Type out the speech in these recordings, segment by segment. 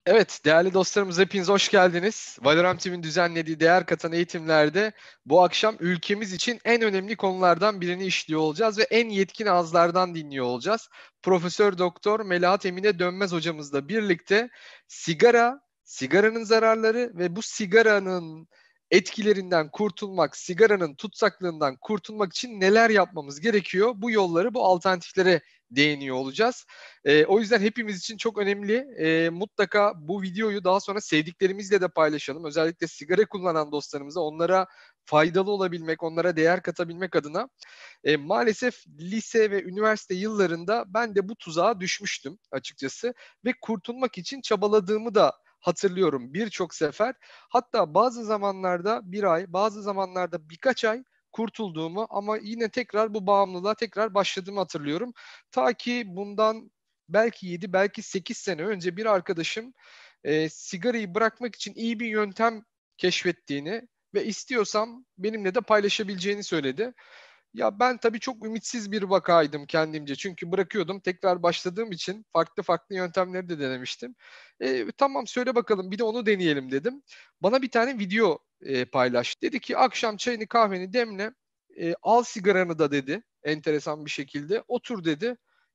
Evet, değerli dostlarımız hepiniz hoş geldiniz. Valorant Team'in düzenlediği değer katan eğitimlerde bu akşam ülkemiz için en önemli konulardan birini işliyor olacağız ve en yetkin ağızlardan dinliyor olacağız. Profesör Doktor Melahat Emine Dönmez hocamızla birlikte sigaranın zararları ve bu sigaranın etkilerinden kurtulmak, sigaranın tutsaklığından kurtulmak için neler yapmamız gerekiyor? Bu yolları, bu alternatiflere değiniyor olacağız. O yüzden hepimiz için çok önemli. Mutlaka bu videoyu daha sonra sevdiklerimizle de paylaşalım. Özellikle sigara kullanan dostlarımıza onlara faydalı olabilmek, onlara değer katabilmek adına. Maalesef lise ve üniversite yıllarında ben de bu tuzağa düşmüştüm açıkçası ve kurtulmak için çabaladığımı da hatırlıyorum birçok sefer. Hatta bazı zamanlarda bir ay, bazı zamanlarda birkaç ay kurtulduğumu ama yine tekrar bu bağımlılığa tekrar başladığımı hatırlıyorum. Ta ki bundan belki 7, belki 8 sene önce bir arkadaşım sigarayı bırakmak için iyi bir yöntem keşfettiğini ve istiyorsam benimle de paylaşabileceğini söyledi. Ya ben tabii çok ümitsiz bir vakaydım kendimce. Çünkü bırakıyordum. Tekrar başladığım için farklı farklı yöntemleri de denemiştim. Tamam söyle bakalım bir de onu deneyelim dedim. Bana bir tane video paylaştı. Dedi ki akşam çayını kahveni demle. Al sigaranı da dedi. Enteresan bir şekilde. Otur dedi.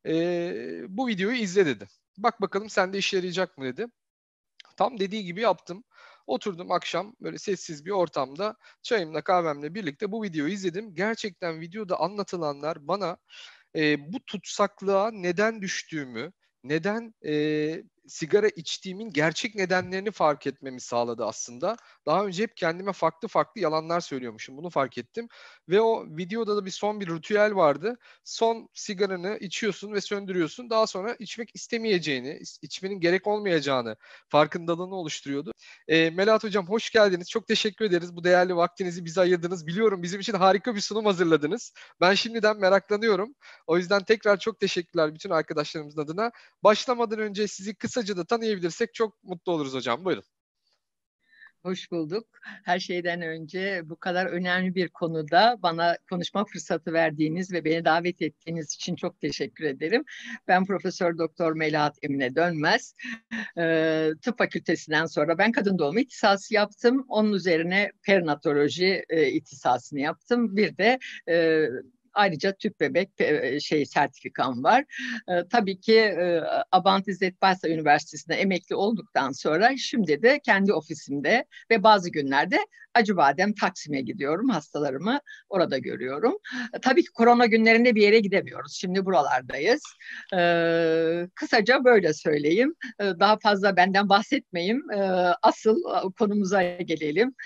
Bu videoyu izle dedi. Bak bakalım sende işe yarayacak mı dedi. Tam dediği gibi yaptım. Oturdum akşam böyle sessiz bir ortamda çayımla kahvemle birlikte bu videoyu izledim. Gerçekten videoda anlatılanlar bana bu tutsaklığa neden düştüğümü, neden sigara içtiğimin gerçek nedenlerini fark etmemi sağladı aslında. Daha önce hep kendime farklı farklı yalanlar söylüyormuşum. Bunu fark ettim. Ve o videoda da bir ritüel vardı. Son sigaranı içiyorsun ve söndürüyorsun. Daha sonra içmek istemeyeceğini, içmenin gerek olmayacağını farkındalığını oluşturuyordu. Melahat Hocam hoş geldiniz. Çok teşekkür ederiz. Bu değerli vaktinizi bize ayırdınız. Biliyorum bizim için harika bir sunum hazırladınız. Ben şimdiden meraklanıyorum. O yüzden tekrar çok teşekkürler bütün arkadaşlarımızın adına. Başlamadan önce sizi kısaca da tanıyabilirsek çok mutlu oluruz hocam. Buyurun. Hoş bulduk. Her şeyden önce bu kadar önemli bir konuda bana konuşma fırsatı verdiğiniz ve beni davet ettiğiniz için çok teşekkür ederim. Ben Profesör Doktor Melahat Emine Dönmez. Tıp fakültesinden sonra ben kadın doğumu ihtisası yaptım. Onun üzerine perinatoloji ihtisasını yaptım. Bir de ayrıca tüp bebek sertifikam var. Tabii ki Abant İzzet Baysal Üniversitesi'nde emekli olduktan sonra şimdi de kendi ofisimde ve bazı günlerde Acıbadem Taksim'e gidiyorum. Hastalarımı orada görüyorum. Tabii ki korona günlerinde bir yere gidemiyoruz. Şimdi buralardayız. Kısaca böyle söyleyeyim. Daha fazla benden bahsetmeyeyim. Asıl konumuza gelelim.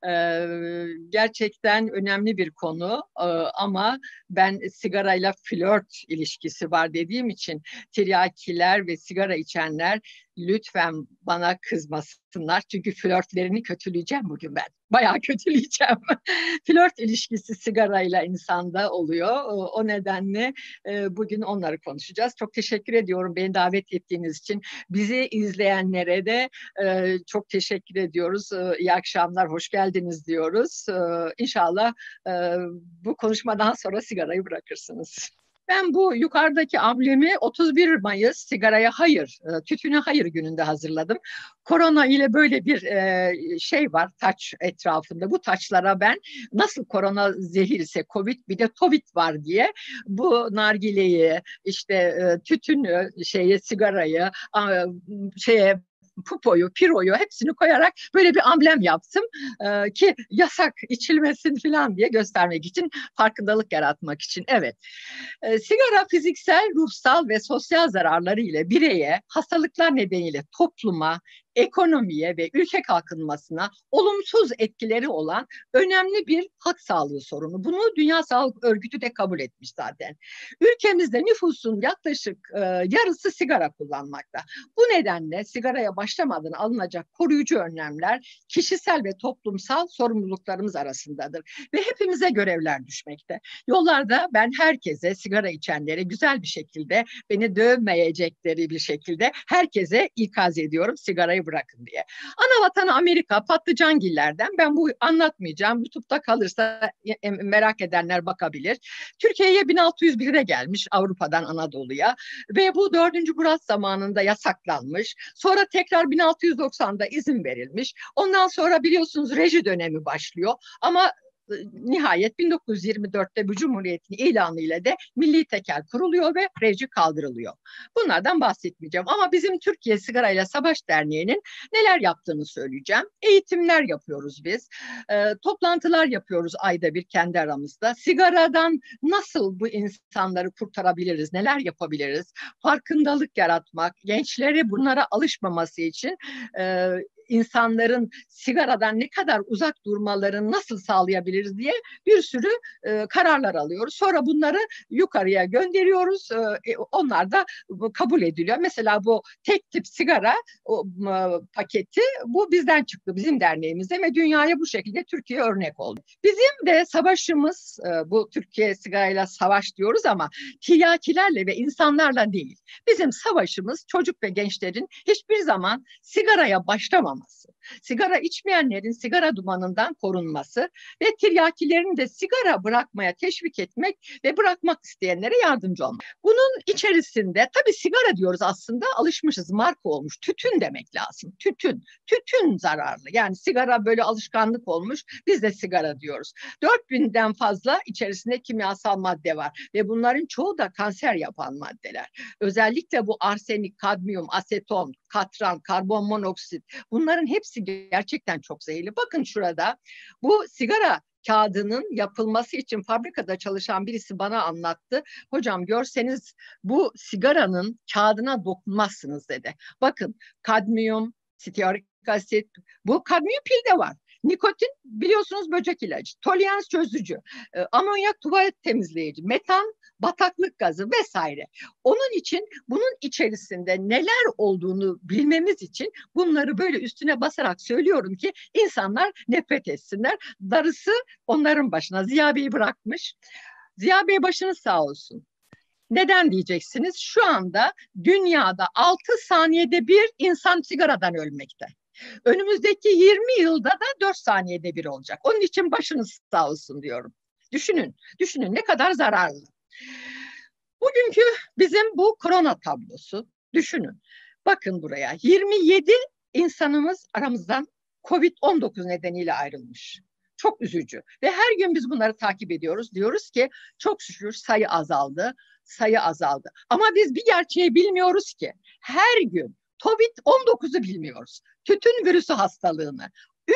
Gerçekten önemli bir konu ama ben sigarayla flört ilişkisi var dediğim için tiryakiler ve sigara içenler lütfen bana kızmasınlar. Çünkü flörtlerini kötüleyeceğim bugün ben. Bayağı kötüleyeceğim. Flört ilişkisi sigarayla insanda oluyor. O nedenle bugün onları konuşacağız. Çok teşekkür ediyorum beni davet ettiğiniz için. Bizi izleyenlere de çok teşekkür ediyoruz. İyi akşamlar, hoş geldiniz diyoruz. İnşallah bu konuşmadan sonra sigarayı bırakırsınız. Ben bu yukarıdaki amblemi 31 Mayıs sigaraya hayır, tütüne hayır gününde hazırladım. Korona ile böyle bir şey var taç etrafında. Bu taçlara ben nasıl korona zehir ise Covid bir de Tovid var diye bu nargileyi işte tütünü sigarayı şeye pupoyu, piroyu hepsini koyarak böyle bir amblem yaptım ki yasak içilmesin falan diye göstermek için, farkındalık yaratmak için. Evet. Sigara fiziksel, ruhsal ve sosyal zararları ile bireye, hastalıklar nedeniyle topluma, ekonomiye ve ülke kalkınmasına olumsuz etkileri olan önemli bir halk sağlığı sorunu. Bunu Dünya Sağlık Örgütü de kabul etmiş zaten. Ülkemizde nüfusun yaklaşık yarısı sigara kullanmakta. Bu nedenle sigaraya başlamadan alınacak koruyucu önlemler kişisel ve toplumsal sorumluluklarımız arasındadır ve hepimize görevler düşmekte. Yollarda ben herkese, sigara içenlere güzel bir şekilde, beni dövmeyecekleri bir şekilde herkese ikaz ediyorum sigarayı bırakın diye. Ana vatanı Amerika, patlıcangillerden ben bu anlatmayacağım. YouTube'da kalırsa merak edenler bakabilir. Türkiye'ye 1601'de gelmiş Avrupa'dan Anadolu'ya ve bu 4. Murat zamanında yasaklanmış. Sonra tekrar tekrar 1690'da izin verilmiş. Ondan sonra biliyorsunuz reji dönemi başlıyor. Ama nihayet 1924'te bu Cumhuriyet'in ilanıyla da milli tekel kuruluyor ve reji kaldırılıyor. Bunlardan bahsetmeyeceğim ama bizim Türkiye Sigarayla Savaş Derneği'nin neler yaptığını söyleyeceğim. Eğitimler yapıyoruz biz. Toplantılar yapıyoruz ayda bir kendi aramızda. Sigaradan nasıl bu insanları kurtarabiliriz, neler yapabiliriz? Farkındalık yaratmak, gençlere bunlara alışmaması için insanların sigaradan ne kadar uzak durmalarını nasıl sağlayabiliriz diye bir sürü kararlar alıyoruz. Sonra bunları yukarıya gönderiyoruz. Onlar da kabul ediliyor. Mesela bu tek tip sigara paketi bu bizden çıktı, bizim derneğimizde ve dünyaya bu şekilde Türkiye örnek oldu. Bizim de savaşımız, bu Türkiye Sigarayla Savaş diyoruz ama tiryakilerle ve insanlarla değil. Bizim savaşımız çocuk ve gençlerin hiçbir zaman sigaraya başlamaması, sigara içmeyenlerin sigara dumanından korunması ve tiryakilerin de sigara bırakmaya teşvik etmek ve bırakmak isteyenlere yardımcı olmak. Bunun içerisinde tabii sigara diyoruz, aslında alışmışız, marka olmuş. Tütün demek lazım. Tütün. Tütün zararlı. Yani sigara böyle alışkanlık olmuş. Biz de sigara diyoruz. 4000'den fazla içerisinde kimyasal madde var ve bunların çoğu da kanser yapan maddeler. Özellikle bu arsenik, kadmiyum, aseton, katran, karbon monoksit, bunların hepsi gerçekten çok zehirli. Bakın şurada bu sigara kağıdının yapılması için fabrikada çalışan birisi bana anlattı. Hocam görseniz bu sigaranın kağıdına dokunmazsınız dedi. Bakın kadmiyum, stearik asit, bu kadmiyum pilde var. Nikotin biliyorsunuz böcek ilacı, tolyans çözücü, amonyak tuvalet temizleyici, metan bataklık gazı vesaire. Onun için bunun içerisinde neler olduğunu bilmemiz için bunları böyle üstüne basarak söylüyorum ki insanlar nefret etsinler. Darısı onların başına. Ziya Bey bırakmış. Ziya Bey başınız sağ olsun. Neden diyeceksiniz? Şu anda dünyada 6 saniyede bir insan sigaradan ölmekte. Önümüzdeki 20 yılda da 4 saniyede bir olacak. Onun için başınız sağ olsun diyorum. Düşünün ne kadar zararlı. Bugünkü bizim bu korona tablosu, düşünün. Bakın buraya, 27 insanımız aramızdan COVID-19 nedeniyle ayrılmış. Çok üzücü ve her gün biz bunları takip ediyoruz. Diyoruz ki çok şükür sayı azaldı, sayı azaldı. Ama biz bir gerçeği bilmiyoruz ki. Her gün COVID-19'u bilmiyoruz. Tütün virüsü hastalığını.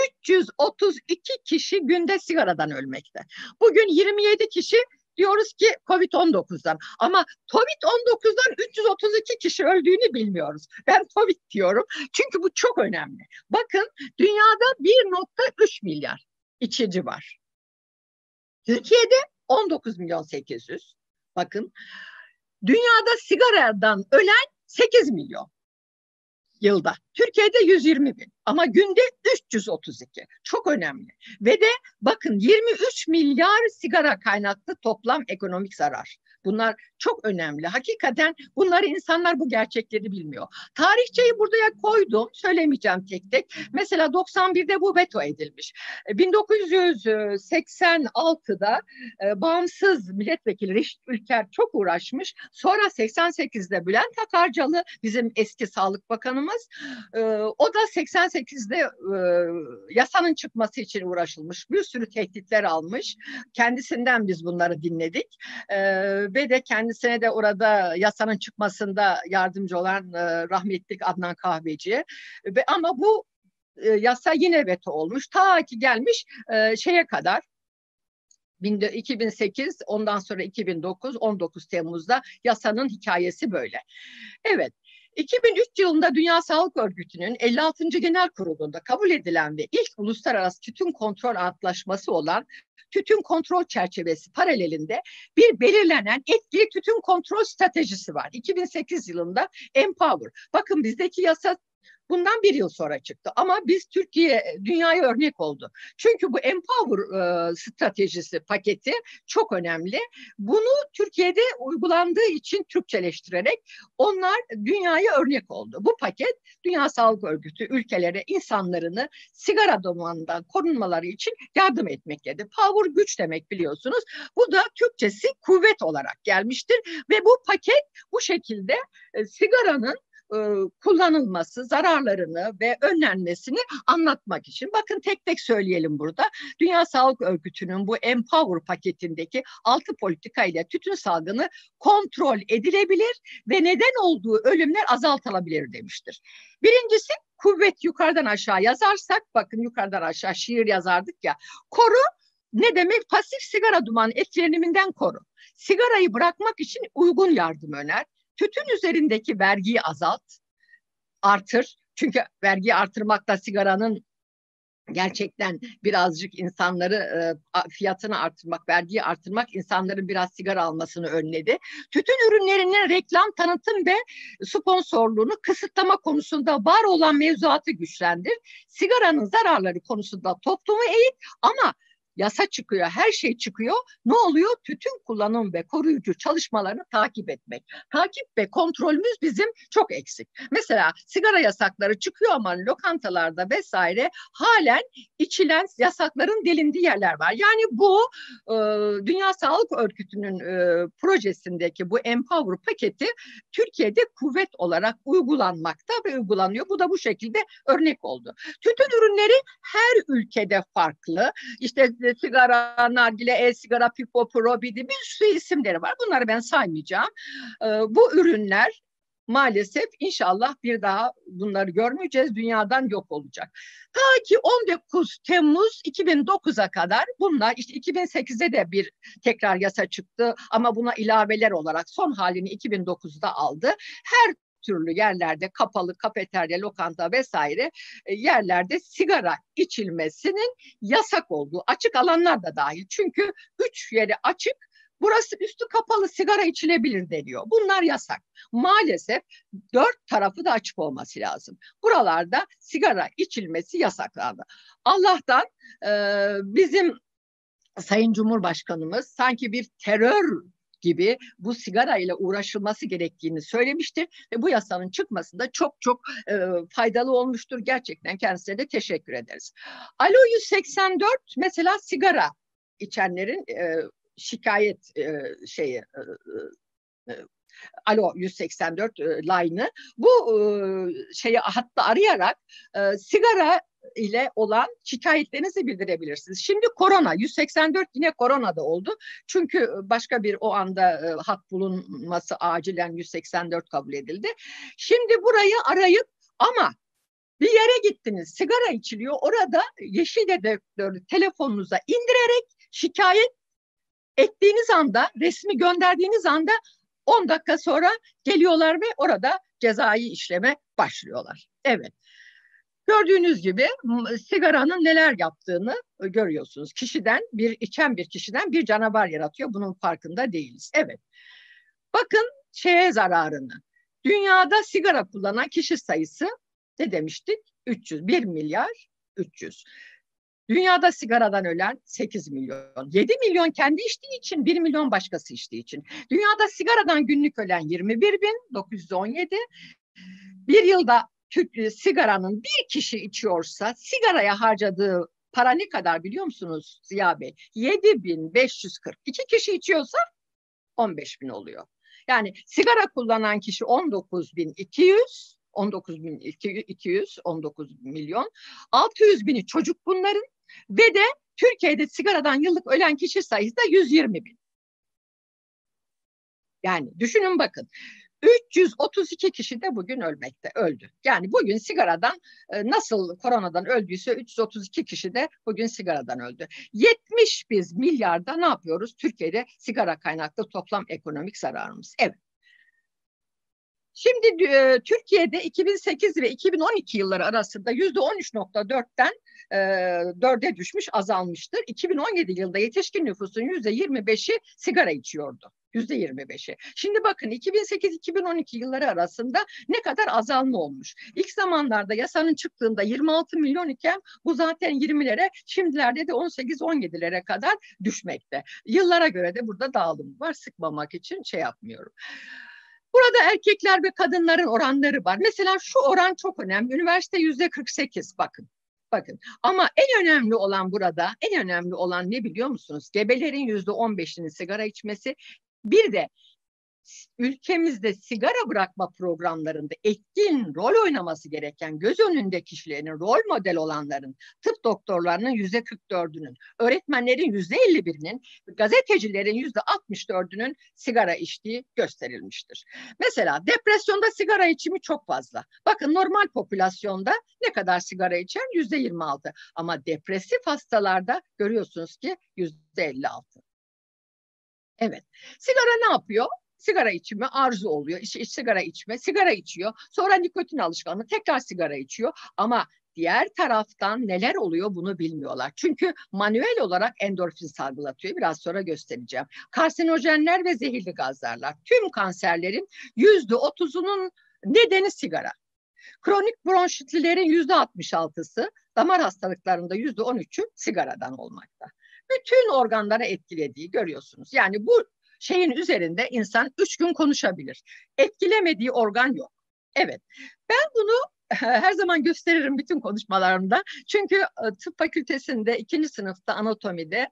332 kişi günde sigaradan ölmekte. Bugün 27 kişi diyoruz ki COVID-19'dan. Ama COVID-19'dan 332 kişi öldüğünü bilmiyoruz. Ben COVID diyorum çünkü bu çok önemli. Bakın dünyada 1,3 milyar içici var. Türkiye'de 19 milyon 800. Bakın dünyada sigaradan ölen 8 milyon yılda. Türkiye'de 120 bin ama günde 332. Çok önemli. Ve de bakın 23 milyar sigara kaynaklı toplam ekonomik zarar. Bunlar çok önemli. Hakikaten bunları insanlar bu gerçekleri bilmiyor. Tarihçeyi buraya koydum. Söylemeyeceğim tek tek. Mesela 91'de bu veto edilmiş. 1986'da bağımsız milletvekili Reşit Ülker çok uğraşmış. Sonra 88'de Bülent Akarcalı bizim eski Sağlık Bakanımız o da 88'de yasanın çıkması için uğraşılmış. Bir sürü tehditler almış. Kendisinden biz bunları dinledik. Ve de kendisine de orada yasanın çıkmasında yardımcı olan rahmetli Adnan Kahveci. Ama bu yasa yine veto olmuş. Ta ki gelmiş şeye kadar 2008, ondan sonra 2009, 19 Temmuz'da yasanın hikayesi böyle. Evet. 2003 yılında Dünya Sağlık Örgütü'nün 56. Genel Kurulu'nda kabul edilen ve ilk uluslararası tütün kontrol antlaşması olan tütün kontrol çerçevesi paralelinde bir belirlenen etkili tütün kontrol stratejisi var. 2008 yılında Empower. Bakın bizdeki yasa bundan bir yıl sonra çıktı. Ama biz Türkiye dünyaya örnek oldu. Çünkü bu Empower stratejisi paketi çok önemli. Bunu Türkiye'de uygulandığı için Türkçeleştirerek onlar dünyaya örnek oldu. Bu paket Dünya Sağlık Örgütü ülkelere insanlarını sigara dumanından korunmaları için yardım etmektedir. Power güç demek biliyorsunuz. Bu da Türkçesi kuvvet olarak gelmiştir ve bu paket bu şekilde sigaranın kullanılması, zararlarını ve önlenmesini anlatmak için. Bakın tek tek söyleyelim burada. Dünya Sağlık Örgütü'nün bu Empower paketindeki 6 politika ile tütün salgını kontrol edilebilir ve neden olduğu ölümler azaltılabilir demiştir. Birincisi, kuvvet yukarıdan aşağı yazarsak, bakın yukarıdan aşağı şiir yazardık ya, koru ne demek? Pasif sigara duman etkileniminden koru. Sigarayı bırakmak için uygun yardım öner. Tütün üzerindeki vergiyi azalt, artır. Çünkü vergiyi artırmakla sigaranın gerçekten birazcık insanları fiyatını artırmak, vergiyi artırmak insanların biraz sigara almasını önledi. Tütün ürünlerinin reklam, tanıtım ve sponsorluğunu kısıtlama konusunda var olan mevzuatı güçlendir. Sigaranın zararları konusunda toplumu eğit ama yasa çıkıyor, her şey çıkıyor. Ne oluyor? Tütün kullanım ve koruyucu çalışmalarını takip etmek. Takip ve kontrolümüz bizim çok eksik. Mesela sigara yasakları çıkıyor ama lokantalarda vesaire halen içilen yasakların delindiği yerler var. Yani bu Dünya Sağlık Örgütü'nün projesindeki bu Empower paketi Türkiye'de kuvvet olarak uygulanmakta ve uygulanıyor. Bu da bu şekilde örnek oldu. Tütün ürünleri her ülkede farklı. İşte sigara, nargile, e-sigara, pipo, pro, bidi bir sürü isimleri var. Bunları ben saymayacağım. Bu ürünler maalesef inşallah bir daha bunları görmeyeceğiz. Dünyadan yok olacak. Ta ki 19 Temmuz 2009'a kadar bunlar işte 2008'de de bir tekrar yasa çıktı ama buna ilaveler olarak son halini 2009'da aldı. Her türlü yerlerde kapalı kafeterya, lokanta vesaire yerlerde sigara içilmesinin yasak olduğu, açık alanlar da dahil. Çünkü 3 yeri açık, burası üstü kapalı sigara içilebilir deniyor. Bunlar yasak. Maalesef 4 tarafı da açık olması lazım. Buralarda sigara içilmesi yasaklandı. Allah'tan bizim Sayın Cumhurbaşkanımız sanki bir terör gibi bu sigara ile uğraşılması gerektiğini söylemiştir ve bu yasanın çıkmasında çok çok faydalı olmuştur. Gerçekten kendisine de teşekkür ederiz. Alo 184 mesela sigara içenlerin şikayet Alo 184 line'ı bu hatta arayarak sigara ile olan şikayetlerinizi bildirebilirsiniz. Şimdi korona 184 yine korona da oldu. Çünkü başka bir o anda hat bulunması acilen 184 kabul edildi. Şimdi burayı arayıp ama bir yere gittiniz, sigara içiliyor. Orada yeşil dedektörü telefonunuza indirerek şikayet ettiğiniz anda, resmi gönderdiğiniz anda 10 dakika sonra geliyorlar ve orada cezai işleme başlıyorlar. Evet. Gördüğünüz gibi sigaranın neler yaptığını görüyorsunuz. İçen bir kişiden bir canavar yaratıyor. Bunun farkında değiliz. Evet. Bakın zararını. Dünyada sigara kullanan kişi sayısı ne demiştik? 300. 1 milyar 300. Dünyada sigaradan ölen 8 milyon. 7 milyon kendi içtiği için, 1 milyon başkası içtiği için. Dünyada sigaradan günlük ölen 21.917. Bir yılda sigaranın bir kişi içiyorsa sigaraya harcadığı para ne kadar biliyor musunuz Ziya Bey? 7.540. 2 kişi içiyorsa 15.000 oluyor. Yani sigara kullanan kişi 19.200, 19 milyon. 600 bini çocuk bunların ve de Türkiye'de sigaradan yıllık ölen kişi sayısı da 120 bin. Yani düşünün bakın. 332 kişi de bugün öldü. Yani bugün sigaradan nasıl koronadan öldüyse 332 kişi de bugün sigaradan öldü. 70 milyarda ne yapıyoruz? Türkiye'de sigara kaynaklı toplam ekonomik zararımız. Evet. Şimdi Türkiye'de 2008 ve 2012 yılları arasında %13.4'ten 4'e düşmüş, azalmıştır. 2017 yılında yetişkin nüfusun %25'i sigara içiyordu. %25'i. Şimdi bakın 2008-2012 yılları arasında ne kadar azalma olmuş. İlk zamanlarda yasanın çıktığında 26 milyon iken bu zaten 20'lere, şimdilerde de 18-17'lere kadar düşmekte. Yıllara göre de burada dağılım var. Sıkmamak için yapmıyorum. Burada erkekler ve kadınların oranları var. Mesela şu oran çok önemli. Üniversite %48 bakın. Bakın ama en önemli olan ne biliyor musunuz? Gebelerin %15'inin sigara içmesi. Bir de ülkemizde sigara bırakma programlarında etkin rol oynaması gereken göz önünde kişilerin, rol model olanların, tıp doktorlarının %44'ünün, öğretmenlerin %51'inin, gazetecilerin %64'ünün sigara içtiği gösterilmiştir. Mesela depresyonda sigara içimi çok fazla. Bakın normal popülasyonda ne kadar sigara içer? %26. Ama depresif hastalarda görüyorsunuz ki %56. Evet. Sigara ne yapıyor? Sigara içimi arzu oluyor. Sigara içme, sigara içiyor. Sonra nikotin alışkanlığı, tekrar sigara içiyor. Ama diğer taraftan neler oluyor bunu bilmiyorlar. Çünkü manuel olarak endorfin salgılatıyor. Biraz sonra göstereceğim. Karsinojenler ve zehirli gazlarlar. Tüm kanserlerin %30'unun nedeni sigara. Kronik bronşitlilerin %66'sı, damar hastalıklarında %13'ü sigaradan olmakta. Bütün organlara etkilediği görüyorsunuz. Yani bu şeyin üzerinde insan 3 gün konuşabilir. Etkilemediği organ yok. Evet, ben bunu her zaman gösteririm bütün konuşmalarımda. Çünkü tıp fakültesinde 2. sınıfta anatomide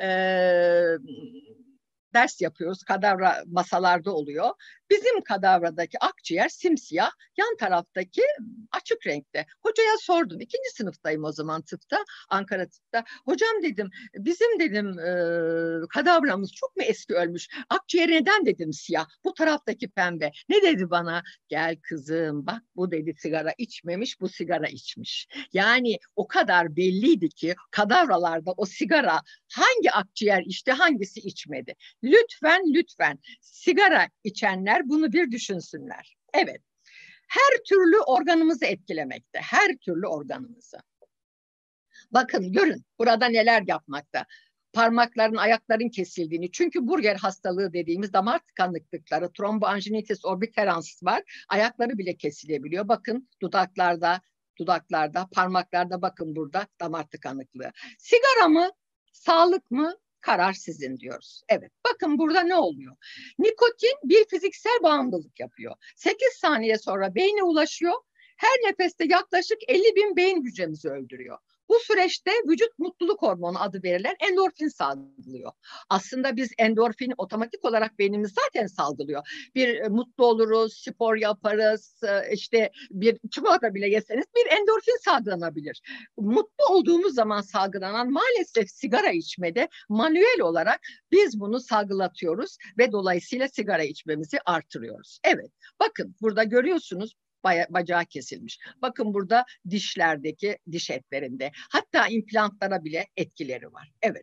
ders yapıyoruz. Kadavra masalarda oluyor. Bizim kadavradaki akciğer simsiyah, yan taraftaki açık renkte. Hocaya sordum. 2. sınıftayım o zaman tıpta, Ankara tıpta. Hocam dedim, bizim dedim kadavramız çok mu eski ölmüş? Akciğer neden dedim siyah? Bu taraftaki pembe. Ne dedi bana? Gel kızım bak bu dedi sigara içmemiş, bu sigara içmiş. Yani o kadar belliydi ki kadavralarda o sigara hangi akciğer içti, hangisi içmedi. Lütfen sigara içenler bunu bir düşünsünler. Evet, her türlü organımızı etkilemekte, her türlü organımızı. Bakın görün burada neler yapmakta. Parmakların, ayakların kesildiğini. Çünkü Burger hastalığı dediğimiz damar tıkanıklıkları, tromboanjinitis obliterans var. Ayakları bile kesilebiliyor. Bakın dudaklarda, parmaklarda bakın burada damar tıkanıklığı. Sigara mı, sağlık mı? Karar sizin diyoruz. Evet, bakın burada ne oluyor? Nikotin bir fiziksel bağımlılık yapıyor. 8 saniye sonra beyne ulaşıyor. Her nefeste yaklaşık 50.000 beyin hücremizi öldürüyor. Bu süreçte vücut mutluluk hormonu adı verilen endorfin salgılıyor. Aslında biz endorfini otomatik olarak beynimiz zaten salgılıyor. Bir mutlu oluruz, spor yaparız, işte bir çikolata bile yeseniz bir endorfin salgılanabilir. Mutlu olduğumuz zaman salgılanan maalesef sigara içmede manuel olarak biz bunu salgılatıyoruz ve dolayısıyla sigara içmemizi artırıyoruz. Evet, bakın burada görüyorsunuz bacağı kesilmiş. Bakın burada dişlerdeki diş etlerinde. Hatta implantlara bile etkileri var. Evet.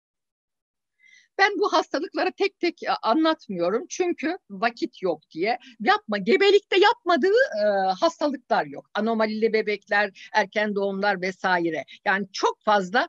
Ben bu hastalıkları tek tek anlatmıyorum çünkü vakit yok diye. Gebelikte yapmadığı hastalıklar yok. Anomalili bebekler, erken doğumlar vesaire. Yani çok fazla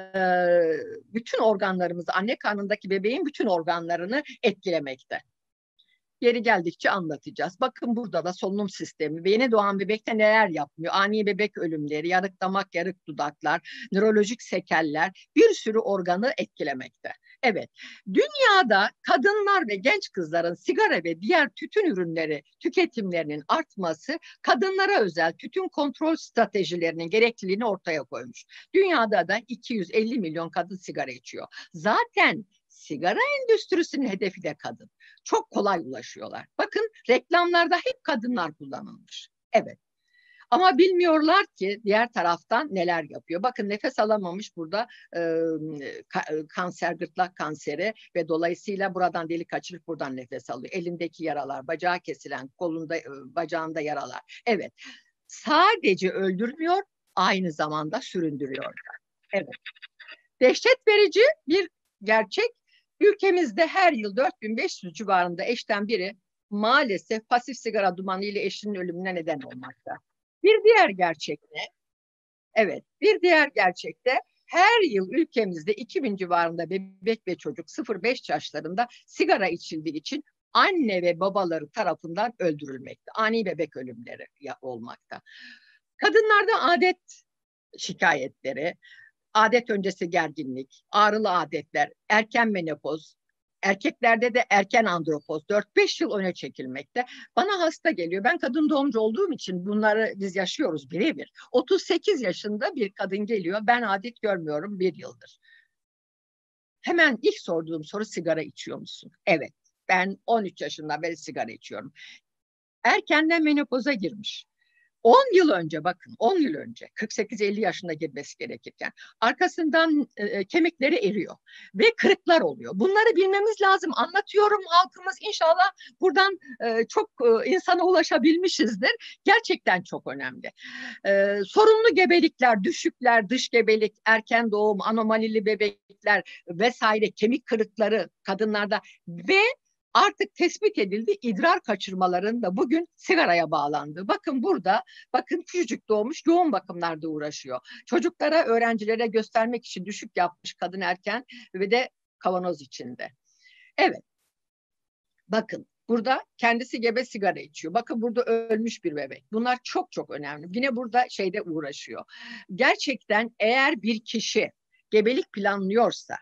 bütün organlarımızı, anne karnındaki bebeğin bütün organlarını etkilemekte. Yeri geldikçe anlatacağız. Bakın burada da solunum sistemi ve yeni doğan bebekte neler yapmıyor? Ani bebek ölümleri, yarık damak, yarık dudaklar, nörolojik sekeller bir sürü organı etkilemekte. Evet, dünyada kadınlar ve genç kızların sigara ve diğer tütün ürünleri tüketimlerinin artması kadınlara özel tütün kontrol stratejilerinin gerekliliğini ortaya koymuş. Dünyada da 250 milyon kadın sigara içiyor. Zaten sigara endüstrisinin hedefi de kadın. Çok kolay ulaşıyorlar. Bakın reklamlarda hep kadınlar kullanılmış. Evet. Ama bilmiyorlar ki diğer taraftan neler yapıyor. Bakın nefes alamamış burada kanser, gırtlak kanseri ve dolayısıyla buradan delik açılıp buradan nefes alıyor. Elindeki yaralar, bacağı kesilen, kolunda, bacağında yaralar. Evet. Sadece öldürmüyor, aynı zamanda süründürüyor. Evet. Dehşet verici bir gerçek. Ülkemizde her yıl 4.500 civarında eşten biri maalesef pasif sigara dumanı ile eşinin ölümüne neden olmakta. Bir diğer gerçek ne? Evet, bir diğer gerçek de her yıl ülkemizde 2.000 civarında bebek ve çocuk 0-5 yaşlarında sigara içildiği için anne ve babaları tarafından öldürülmekte. Ani bebek ölümleri olmakta. Kadınlarda adet şikayetleri, adet öncesi gerginlik, ağrılı adetler, erken menopoz, erkeklerde de erken andropoz 4-5 yıl öne çekilmekte. Bana hasta geliyor. Ben kadın doğumcu olduğum için bunları biz yaşıyoruz birebir. 38 yaşında bir kadın geliyor. Ben adet görmüyorum 1 yıldır. Hemen ilk sorduğum soru sigara içiyor musun? Evet. Ben 13 yaşından beri sigara içiyorum. Erkenden menopoza girmiş. 10 yıl önce, bakın 10 yıl önce 48-50 yaşında girmesi gerekirken arkasından kemikleri eriyor ve kırıklar oluyor. Bunları bilmemiz lazım. Anlatıyorum, halkımız inşallah buradan çok insana ulaşabilmişizdir. Gerçekten çok önemli. Sorunlu gebelikler, düşükler, dış gebelik, erken doğum, anomalili bebekler vesaire, kemik kırıkları kadınlarda ve artık tespit edildi, idrar kaçırmaların da bugün sigaraya bağlandı. Bakın burada, bakın küçücük doğmuş, yoğun bakımlarda uğraşıyor. Çocuklara, öğrencilere göstermek için düşük yapmış kadın erken ve de kavanoz içinde. Evet, bakın burada kendisi gebe, sigara içiyor. Bakın burada ölmüş bir bebek. Bunlar çok çok önemli. Yine burada şeyde uğraşıyor. Gerçekten eğer bir kişi gebelik planlıyorsa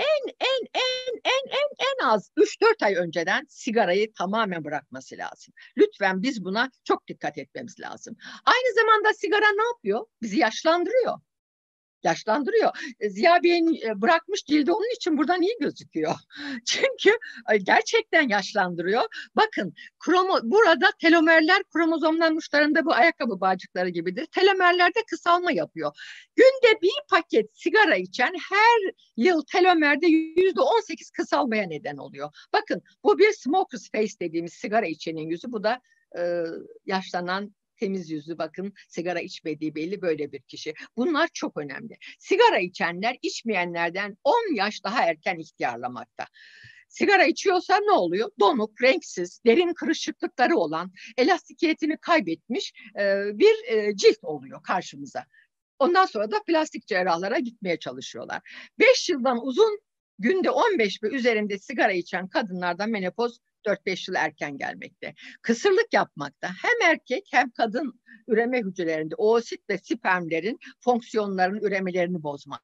en az 3-4 ay önceden sigarayı tamamen bırakması lazım. Lütfen biz buna çok dikkat etmemiz lazım. Aynı zamanda sigara ne yapıyor? Bizi yaşlandırıyor. Yaşlandırıyor. Ziya Bey'in bırakmış cildi onun için buradan iyi gözüküyor. Çünkü gerçekten yaşlandırıyor. Bakın burada telomerler kromozomların uçlarında bu ayakkabı bağcıkları gibidir. Telomerlerde kısalma yapıyor. Günde bir paket sigara içen her yıl telomerde %18 kısalmaya neden oluyor. Bakın bu bir smoker's face dediğimiz sigara içenin yüzü. Bu da yaşlanan temiz yüzlü, bakın sigara içmediği belli böyle bir kişi. Bunlar çok önemli. Sigara içenler içmeyenlerden 10 yaş daha erken ihtiyarlamakta. Sigara içiyorsa ne oluyor? Donuk, renksiz, derin kırışıklıkları olan, elastikiyetini kaybetmiş bir cilt oluyor karşımıza. Ondan sonra da plastik cerrahlara gitmeye çalışıyorlar. 5 yıldan uzun, günde 15 ve üzerinde sigara içen kadınlardan menopoz 4-5 yıl erken gelmekte. Kısırlık yapmakta hem erkek hem kadın üreme hücrelerinde oosit ve spermlerin fonksiyonlarının, üremelerini bozmak.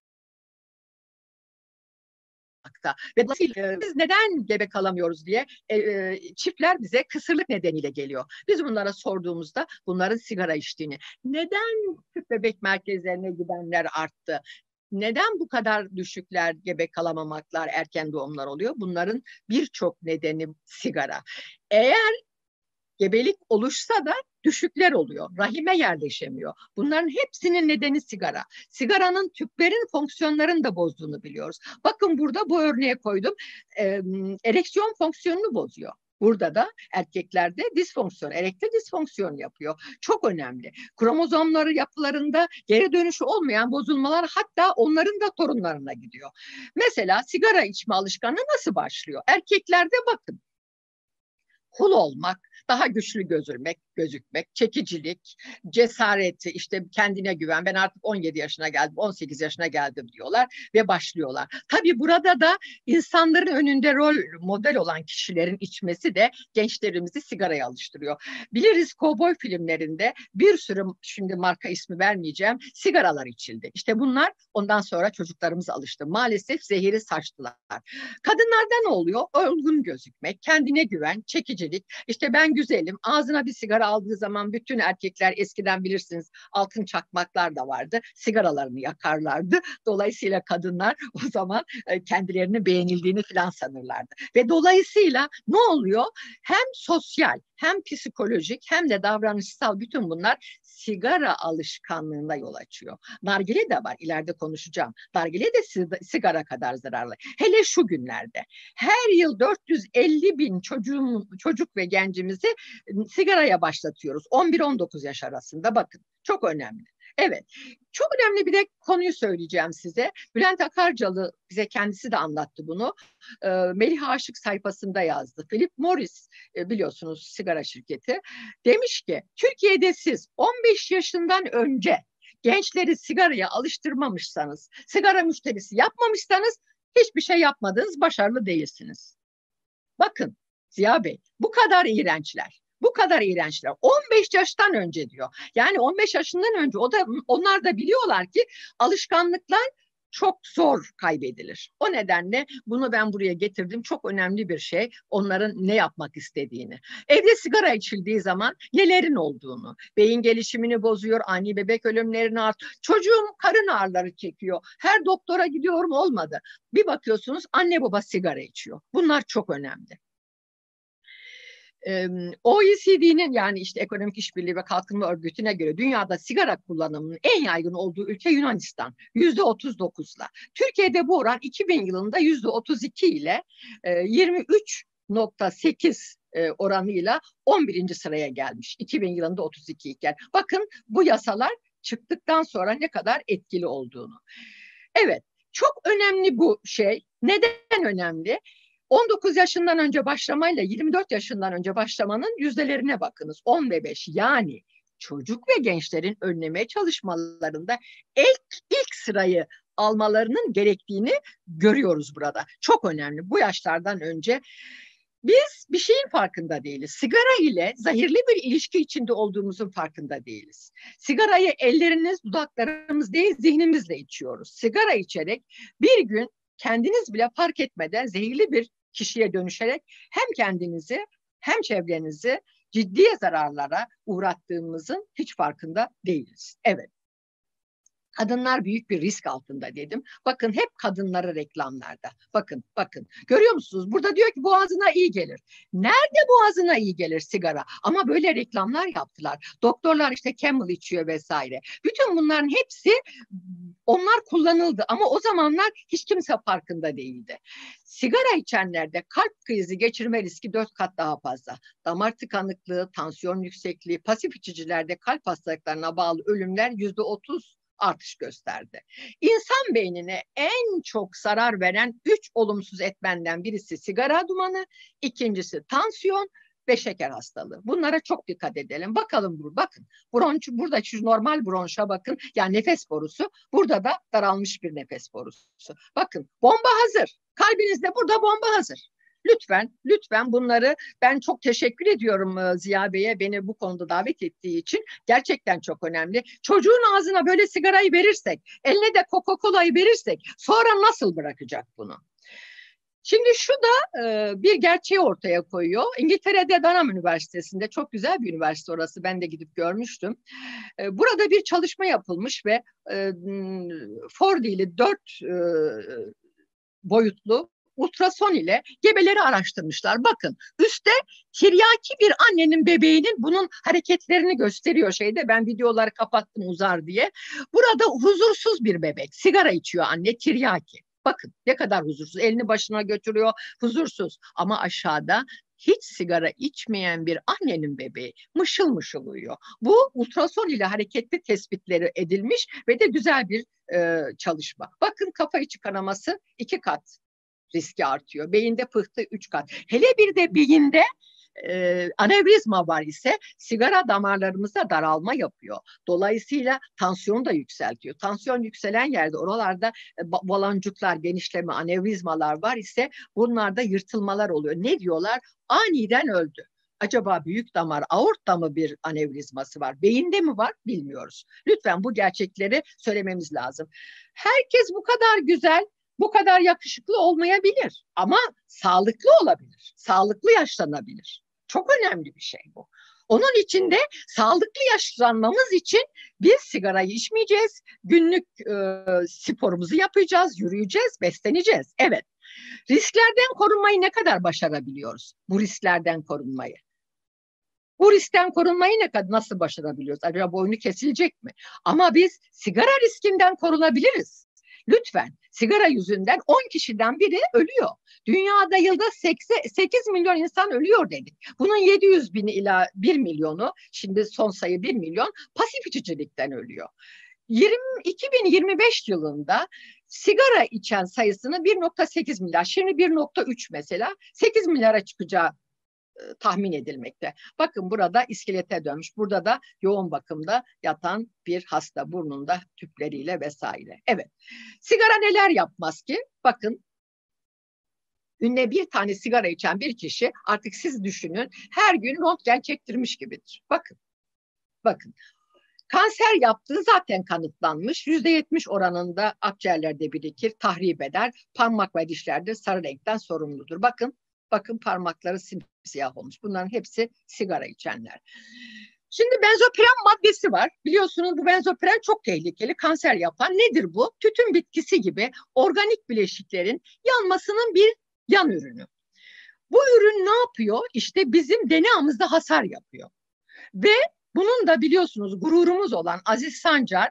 Ve biz neden gebe kalamıyoruz diye çiftler bize kısırlık nedeniyle geliyor. Biz bunlara sorduğumuzda bunların sigara içtiğini, neden tüp bebek merkezlerine gidenler arttı? Neden bu kadar düşükler, gebe kalamamaklar, erken doğumlar oluyor? Bunların birçok nedeni sigara. Eğer gebelik oluşsa da düşükler oluyor. Rahime yerleşemiyor. Bunların hepsinin nedeni sigara. Sigaranın tüplerin fonksiyonlarını da bozduğunu biliyoruz. Bakın burada bu örneğe koydum. Ereksiyon fonksiyonunu bozuyor. Burada da erkeklerde disfonksiyon, erektil disfonksiyon yapıyor. Çok önemli. Kromozomları yapılarında geri dönüşü olmayan bozulmalar hatta onların da torunlarına gidiyor. Mesela sigara içme alışkanlığı nasıl başlıyor? Erkeklerde bakın. Kul olmak, daha güçlü gözükmek, çekicilik, cesareti, işte kendine güven. Ben artık 17 yaşına geldim, 18 yaşına geldim diyorlar ve başlıyorlar. Tabii burada da insanların önünde rol model olan kişilerin içmesi de gençlerimizi sigaraya alıştırıyor. Biliriz kovboy filmlerinde bir sürü, şimdi marka ismi vermeyeceğim, sigaralar içildi. İşte bunlar ondan sonra çocuklarımız alıştı. Maalesef zehiri saçtılar. Kadınlarda ne oluyor? Olgun gözükmek, kendine güven, çekicilik. İşte ben güzelim. Ağzına bir sigara aldığı zaman bütün erkekler, eskiden bilirsiniz altın çakmaklar da vardı. Sigaralarını yakarlardı. Dolayısıyla kadınlar o zaman kendilerini beğenildiğini falan sanırlardı. Ve dolayısıyla ne oluyor? Hem sosyal, hem psikolojik, hem de davranışsal bütün bunlar sigara alışkanlığına yol açıyor. Nargile de var, ileride konuşacağım. Nargile de sigara kadar zararlı. Hele şu günlerde her yıl 450 bin çocuk ve gencimizi sigaraya başlatıyoruz. 11-19 yaş arasında, bakın çok önemli. Evet, çok önemli bir de konuyu söyleyeceğim size. Bülent Akarcalı bize kendisi de anlattı bunu. Melih Aşık sayfasında yazdı. Philip Morris biliyorsunuz sigara şirketi. Demiş ki Türkiye'de siz 15 yaşından önce gençleri sigaraya alıştırmamışsanız, sigara müşterisi yapmamışsanız hiçbir şey yapmadınız, başarılı değilsiniz. Bakın Ziya Bey, bu kadar iğrençler. Bu kadar iğrençler. 15 yaştan önce diyor. Yani 15 yaşından önce onlar da biliyorlar ki alışkanlıklar çok zor kaybedilir. O nedenle bunu ben buraya getirdim. Çok önemli bir şey onların ne yapmak istediğini. Evde sigara içildiği zaman nelerin olduğunu, beyin gelişimini bozuyor, ani bebek ölümlerini artırıyor. Çocuğum karın ağrıları çekiyor. Her doktora gidiyorum olmadı. Bir bakıyorsunuz anne baba sigara içiyor. Bunlar çok önemli. OECD'nin yani işte Ekonomik İşbirliği ve Kalkınma Örgütü'ne göre dünyada sigara kullanımının en yaygın olduğu ülke Yunanistan %39'la. Türkiye'de bu oran 2000 yılında %32 ile 23,8 oranıyla 11. sıraya gelmiş. 2000 yılında 32 iken. Bakın bu yasalar çıktıktan sonra ne kadar etkili olduğunu. Evet, çok önemli bu şey. Neden önemli? 19 yaşından önce başlamayla 24 yaşından önce başlamanın yüzdelerine bakınız. 10 ve 5 yani çocuk ve gençlerin önleme çalışmalarında ilk sırayı almalarının gerektiğini görüyoruz burada. Çok önemli. Bu yaşlardan önce biz bir şeyin farkında değiliz. Sigara ile zehirli bir ilişki içinde olduğumuzun farkında değiliz. Sigarayı elleriniz, dudaklarımız değil, zihnimizle içiyoruz. Sigara içerek bir gün kendiniz bile fark etmeden zehirli bir kişiye dönüşerek hem kendinizi hem çevrenizi ciddi zararlara uğrattığımızın hiç farkında değiliz. Evet. Kadınlar büyük bir risk altında dedim. Bakın hep kadınları reklamlarda. Bakın. Görüyor musunuz? Burada diyor ki boğazına iyi gelir. Nerede boğazına iyi gelir sigara? Ama böyle reklamlar yaptılar. Doktorlar işte Camel içiyor vesaire. Bütün bunların hepsi onlar kullanıldı ama o zamanlar hiç kimse farkında değildi. Sigara içenlerde kalp krizi geçirme riski 4 kat daha fazla. Damar tıkanıklığı, tansiyon yüksekliği, pasif içicilerde kalp hastalıklarına bağlı ölümler %30 artış gösterdi. İnsan beynine en çok zarar veren 3 olumsuz etmenden birisi sigara dumanı, ikincisi tansiyon ve şeker hastalığı. Bunlara çok dikkat edelim. Bakın. Burada şu normal bronşa bakın. Yani nefes borusu. Burada da daralmış bir nefes borusu. Bakın bomba hazır. Kalbinizde burada bomba hazır. Lütfen bunları ben çok teşekkür ediyorum Ziya Bey'e beni bu konuda davet ettiği için. Gerçekten çok önemli. Çocuğun ağzına böyle sigarayı verirsek, eline de Coca-Cola'yı verirsek sonra nasıl bırakacak bunu? Şimdi şu da bir gerçeği ortaya koyuyor. İngiltere'de Durham Üniversitesi'nde çok güzel bir üniversite orası. Ben de gidip görmüştüm. Burada bir çalışma yapılmış ve 4D'li 4 boyutlu ultrason ile gebeleri araştırmışlar. Bakın üstte tiryaki bir annenin bebeğinin bunun hareketlerini gösteriyor şeyde. Ben videoları kapattım uzar diye. Burada huzursuz bir bebek. Sigara içiyor anne tiryaki. Bakın ne kadar huzursuz. Elini başına götürüyor huzursuz. Ama aşağıda hiç sigara içmeyen bir annenin bebeği mışıl mışıl uyuyor. Bu ultrason ile hareketli tespitleri edilmiş ve de güzel bir çalışma. Bakın kafa içi kanaması 2 kat riski artıyor. Beyinde pıhtı 3 kat. Hele bir de beyinde anevrizma var ise sigara damarlarımızda daralma yapıyor. Dolayısıyla tansiyon da yükseltiyor. Tansiyon yükselen yerde oralarda baloncuklar, genişleme, anevrizmalar var ise bunlarda yırtılmalar oluyor. Ne diyorlar? Aniden öldü. Acaba büyük damar, aortta mı bir anevrizması var? Beyinde mi var? Bilmiyoruz. Lütfen bu gerçekleri söylememiz lazım. Herkes bu kadar güzel, bu kadar yakışıklı olmayabilir ama sağlıklı olabilir. Sağlıklı yaşlanabilir. Çok önemli bir şey bu. Onun için de sağlıklı yaşlanmamız için biz sigarayı içmeyeceğiz. Günlük sporumuzu yapacağız, yürüyeceğiz, besleneceğiz. Evet. Risklerden korunmayı ne kadar başarabiliyoruz? Bu risklerden korunmayı. Bu riskten korunmayı nasıl başarabiliyoruz? Acaba boynu kesilecek mi? Ama biz sigara riskinden korunabiliriz. Lütfen sigara yüzünden 10 kişiden biri ölüyor. Dünyada yılda 8 milyon insan ölüyor dedik. Bunun 700 bini ila 1 milyonu, şimdi son sayı 1 milyon pasif içicilikten ölüyor. 2025 yılında sigara içen sayısını 1,8 milyar, şimdi 1,3 mesela 8 milyara çıkacağı tahmin edilmekte. Bakın burada iskelete dönmüş. Burada da yoğun bakımda yatan bir hasta burnunda tüpleriyle vesaire. Evet. Sigara neler yapmaz ki? Bakın günde bir tane sigara içen bir kişi artık siz düşünün her gün röntgen çektirmiş gibidir. Bakın. Kanser yaptığı zaten kanıtlanmış. %70 oranında akciğerlerde birikir, tahrip eder. Parmak ve dişlerde sarı renkten sorumludur. Bakın parmakları simsiyah olmuş. Bunların hepsi sigara içenler. Şimdi benzopren maddesi var. Biliyorsunuz bu benzopren çok tehlikeli. Kanser yapan nedir bu? Tütün bitkisi gibi organik bileşiklerin yanmasının bir yan ürünü. Bu ürün ne yapıyor? İşte bizim DNA'mızda hasar yapıyor. Ve bunun da biliyorsunuz gururumuz olan Aziz Sancar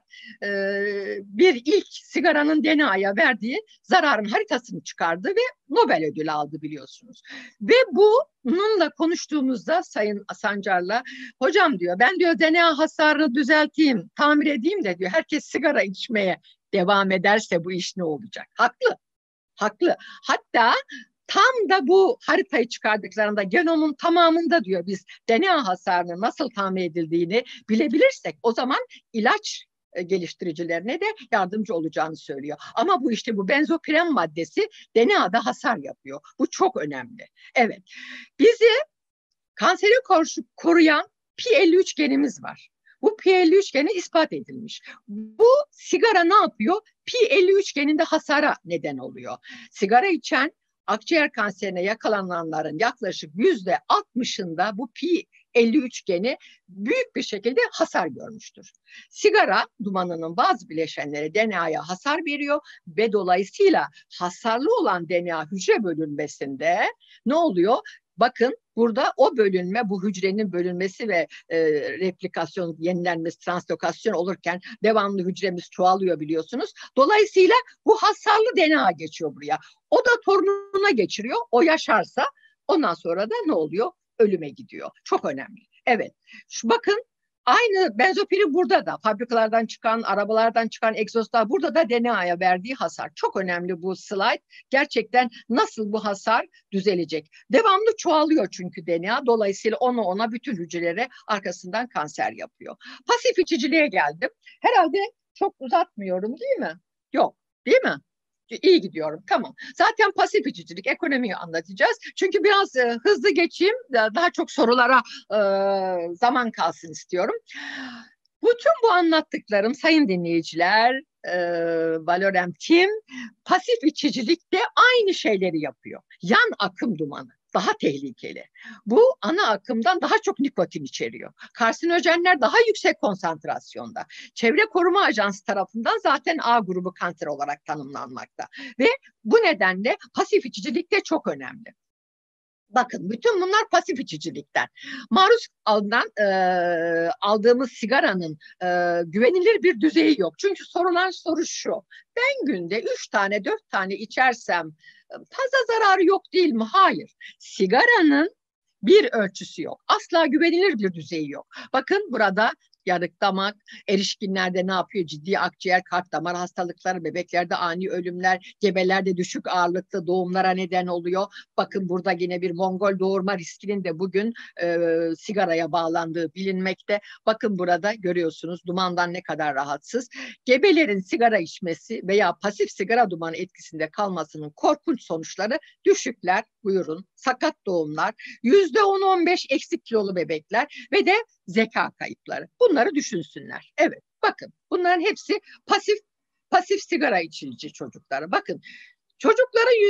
bir ilk sigaranın DNA'ya verdiği zararın haritasını çıkardı ve Nobel ödülü aldı biliyorsunuz. Ve bununla konuştuğumuzda Sayın Sancar'la hocam diyor ben diyor DNA hasarını düzelteyim, tamir edeyim de diyor herkes sigara içmeye devam ederse bu iş ne olacak? Haklı. Haklı. Hatta tam da bu haritayı çıkardıklarında genomun tamamında diyor biz DNA hasarının nasıl tamir edildiğini bilebilirsek o zaman ilaç geliştiricilerine de yardımcı olacağını söylüyor. Ama bu işte bu benzopiren maddesi DNA'da hasar yapıyor. Bu çok önemli. Evet. Bizi kanseri karşı koruyan P53 genimiz var. Bu P53 geni ispat edilmiş. Bu sigara ne yapıyor? P53 geninde hasara neden oluyor. Sigara içen akciğer kanserine yakalananların yaklaşık %60'ında bu P53 geni büyük bir şekilde hasar görmüştür. Sigara dumanının bazı bileşenleri DNA'ya hasar veriyor ve dolayısıyla hasarlı olan DNA hücre bölünmesinde ne oluyor? Bakın burada o bölünme, bu hücrenin bölünmesi ve replikasyon, yenilenmesi, translokasyon olurken devamlı hücremiz çoğalıyor biliyorsunuz. Dolayısıyla bu hasarlı DNA geçiyor buraya. O da torununa geçiriyor. O yaşarsa ondan sonra da ne oluyor? Ölüme gidiyor. Çok önemli. Evet. Bakın aynı benzopiri burada da fabrikalardan çıkan, arabalardan çıkan egzozlar burada da DNA'ya verdiği hasar. Çok önemli bu slide. Gerçekten nasıl bu hasar düzelecek? Devamlı çoğalıyor çünkü DNA. Dolayısıyla ona bütün hücrelere arkasından kanser yapıyor. Pasif içiciliğe geldim. Herhalde çok uzatmıyorum değil mi? Yok, değil mi? İyi gidiyorum. Tamam. Zaten pasif içicilik, ekonomiyi anlatacağız. Çünkü biraz hızlı geçeyim. Daha çok sorulara zaman kalsın istiyorum. Bütün bu anlattıklarım sayın dinleyiciler, Valorem Team pasif içicilikte aynı şeyleri yapıyor. Yan akım dumanı daha tehlikeli. Bu ana akımdan daha çok nikotin içeriyor. Karsinojenler daha yüksek konsantrasyonda. Çevre Koruma Ajansı tarafından zaten A grubu kanser olarak tanımlanmakta. Ve bu nedenle pasif içicilik de çok önemli. Bakın bütün bunlar pasif içicilikten. Maruz aldığımız sigaranın güvenilir bir düzeyi yok. Çünkü sorulan soru şu. Ben günde 3 tane 4 tane içersem fazla zararı yok değil mi? Hayır. Sigaranın bir ölçüsü yok. Asla güvenilir bir düzeyi yok. Bakın burada yarık damak, erişkinlerde ne yapıyor? Ciddi akciğer, kalp damar hastalıkları, bebeklerde ani ölümler, gebelerde düşük ağırlıklı doğumlara neden oluyor. Bakın burada yine bir Mongol doğurma riskinin de bugün sigaraya bağlandığı bilinmekte. Bakın burada görüyorsunuz dumandan ne kadar rahatsız. Gebelerin sigara içmesi veya pasif sigara dumanı etkisinde kalmasının korkunç sonuçları düşükler, buyurun, sakat doğumlar, %10-15 eksik kilolu bebekler ve de zeka kayıpları. Bunları düşünsünler. Evet, bakın bunların hepsi pasif sigara içici çocukları. Bakın çocukların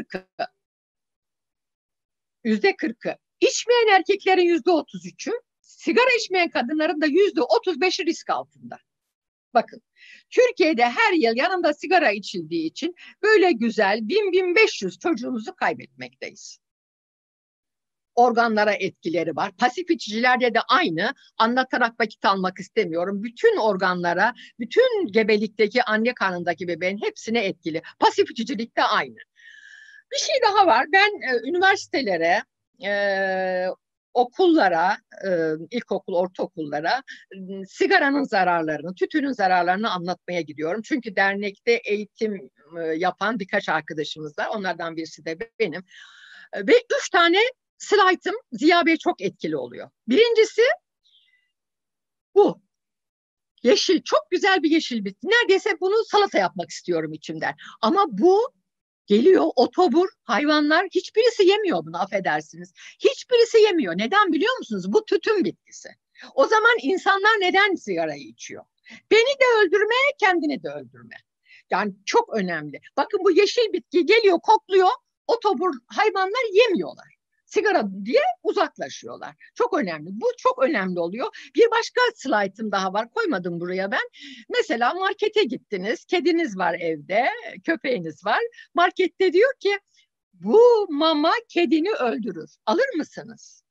%40'ı, içmeyen erkeklerin %33'ü, sigara içmeyen kadınların da %35'i risk altında. Bakın Türkiye'de her yıl yanında sigara içildiği için böyle güzel 1000-1500 çocuğumuzu kaybetmekteyiz. Organlara etkileri var. Pasif içicilerde de aynı. Anlatarak vakit almak istemiyorum. Bütün organlara, bütün gebelikteki anne karnındaki bebeğin hepsine etkili. Pasif içicilik de aynı. Bir şey daha var. Ben üniversitelere, okullara, ilkokul, ortaokullara sigaranın zararlarını, tütünün zararlarını anlatmaya gidiyorum. Çünkü dernekte eğitim yapan birkaç arkadaşımız var. Onlardan birisi de benim. Ve 3 tane slaytım Ziya Bey çok etkili oluyor. Birincisi bu. Yeşil, çok güzel bir yeşil bitki. Neredeyse bunu salata yapmak istiyorum içimden. Ama bu geliyor otobur, hayvanlar hiçbirisi yemiyor bunu affedersiniz. Hiçbirisi yemiyor. Neden biliyor musunuz? Bu tütün bitkisi. O zaman insanlar neden sigarayı içiyor? Beni de öldürme, kendini de öldürme. Yani çok önemli. Bakın bu yeşil bitki geliyor, kokluyor. Otobur, hayvanlar yemiyorlar. Sigara diye uzaklaşıyorlar. Çok önemli. Bu çok önemli oluyor. Bir başka slaytım daha var. Koymadım buraya ben. Mesela markete gittiniz. Kediniz var evde. Köpeğiniz var. Markette diyor ki Bu mama kedini öldürür. Alır mısınız?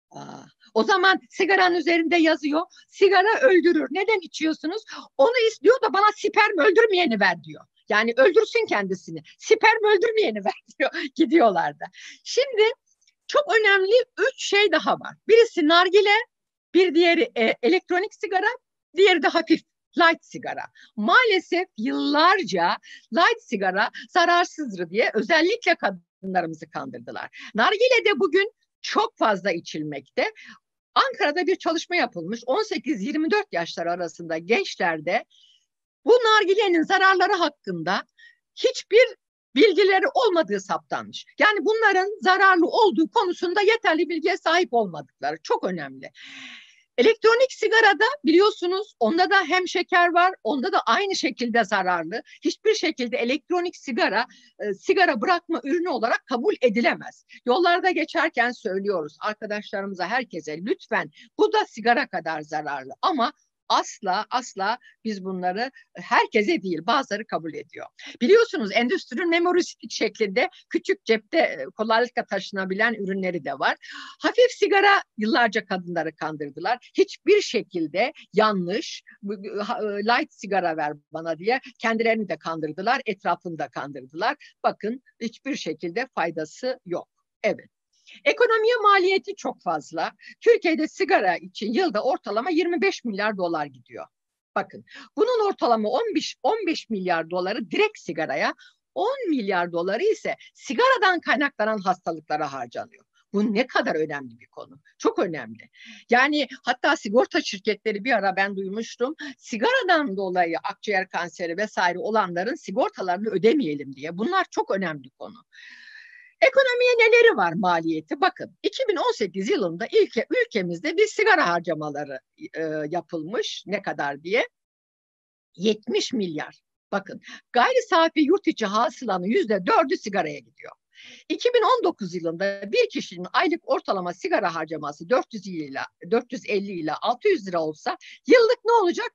O zaman sigaranın üzerinde yazıyor. Sigara öldürür. Neden içiyorsunuz? Onu istiyor da bana sperm öldürmeyeni ver diyor. Yani öldürsün kendisini. Sperm öldürmeyeni ver diyor. Gidiyorlar da. Şimdi çok önemli 3 şey daha var. Birisi nargile, bir diğeri elektronik sigara, diğeri de hafif light sigara. Maalesef yıllarca light sigara zararsızdır diye özellikle kadınlarımızı kandırdılar. Nargile de bugün çok fazla içilmekte. Ankara'da bir çalışma yapılmış. 18-24 yaşlar arasında gençlerde bu nargilenin zararları hakkında hiçbir bilgileri olmadığı saptanmış. Yani bunların zararlı olduğu konusunda yeterli bilgiye sahip olmadıkları çok önemli. Elektronik sigarada biliyorsunuz onda da hem şeker var, onda da aynı şekilde zararlı. Hiçbir şekilde elektronik sigara, sigara bırakma ürünü olarak kabul edilemez. Yollarda geçerken söylüyoruz arkadaşlarımıza, herkese lütfen bu da sigara kadar zararlı ama asla biz bunları herkese değil bazıları kabul ediyor. Biliyorsunuz endüstrinin memory stick şeklinde küçük cepte kolaylıkla taşınabilen ürünleri de var. Hafif sigara yıllarca kadınları kandırdılar. Hiçbir şekilde yanlış, light sigara ver bana diye kendilerini de kandırdılar, etrafını da kandırdılar. Bakın hiçbir şekilde faydası yok. Evet. Ekonomiye maliyeti çok fazla. Türkiye'de sigara için yılda ortalama 25 milyar dolar gidiyor. Bakın bunun ortalama 15 milyar doları direkt sigaraya, 10 milyar doları ise sigaradan kaynaklanan hastalıklara harcanıyor. Bu ne kadar önemli bir konu. Çok önemli. Yani hatta sigorta şirketleri bir ara ben duymuştum. Sigaradan dolayı akciğer kanseri vesaire olanların sigortalarını ödemeyelim diye. Bunlar çok önemli konu. Ekonomiye neleri var maliyeti? Bakın 2018 yılında ülkemizde bir sigara harcamaları yapılmış. Ne kadar diye? 70 milyar. Bakın gayri safi yurt içi hasılanın %4'ü sigaraya gidiyor. 2019 yılında bir kişinin aylık ortalama sigara harcaması 450 ile 600 lira olsa yıllık ne olacak?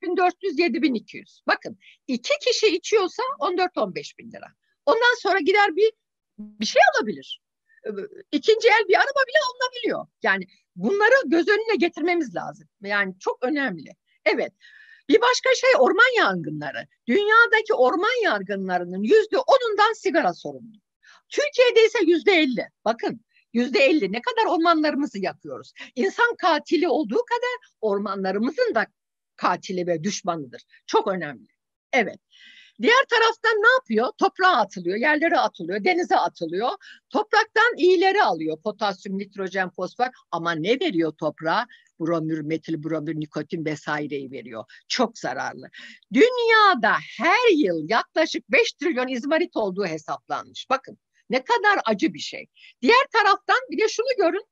5400-7200. Bakın 2 kişi içiyorsa 14-15 bin lira. Ondan sonra gider bir şey alabilir. İkinci el bir araba bile alınabiliyor. Yani bunları göz önüne getirmemiz lazım. Yani çok önemli. Evet. Bir başka şey orman yangınları. Dünyadaki orman yangınlarının %10'undan sigara sorumlu. Türkiye'de ise %50. Bakın %50 ne kadar ormanlarımızı yakıyoruz. İnsan katili olduğu kadar ormanlarımızın da katili ve düşmanıdır. Çok önemli. Evet. Diğer taraftan ne yapıyor? Toprağa atılıyor, yerlere atılıyor, denize atılıyor. Topraktan iyileri alıyor. Potasyum, nitrojen, fosfor. Ama ne veriyor toprağa? Bromür, metil bromür, nikotin vesaireyi veriyor. Çok zararlı. Dünyada her yıl yaklaşık 5 trilyon izmarit olduğu hesaplanmış. Bakın ne kadar acı bir şey. Diğer taraftan bir de şunu görün.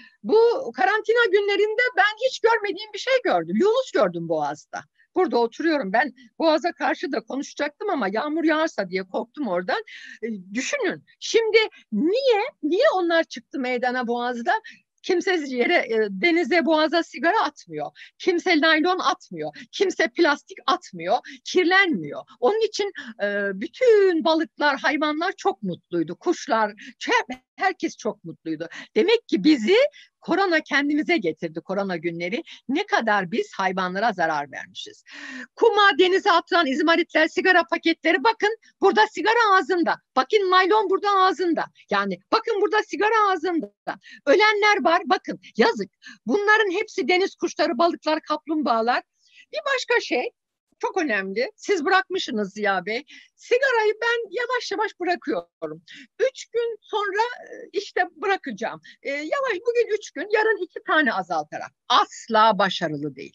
Bu karantina günlerinde ben hiç görmediğim bir şey gördüm. Yunus gördüm Boğaz'da. Burada oturuyorum. Ben Boğaz'a karşı da konuşacaktım ama yağmur yağarsa diye korktum oradan. Düşünün. Şimdi niye onlar çıktı meydana Boğaz'da? Kimse yere, denize, boğaza sigara atmıyor. Kimse naylon atmıyor. Kimse plastik atmıyor. Kirlenmiyor. Onun için bütün balıklar, hayvanlar çok mutluydu. Kuşlar, herkes çok mutluydu. Demek ki bizi korona kendimize getirdi, korona günleri. Ne kadar biz hayvanlara zarar vermişiz. Kuma, denize atılan izmaritler, sigara paketleri bakın burada sigara ağzında. Bakın naylon burada ağzında. Yani bakın burada sigara ağzında. Ölenler var bakın yazık. Bunların hepsi deniz kuşları, balıklar, kaplumbağalar. Bir başka şey çok önemli. Siz bırakmışsınız Ziya Bey. Sigarayı ben yavaş yavaş bırakıyorum. 3 gün sonra işte bırakacağım. Yavaş bugün 3 gün, yarın 2 tane azaltarak. Asla başarılı değil.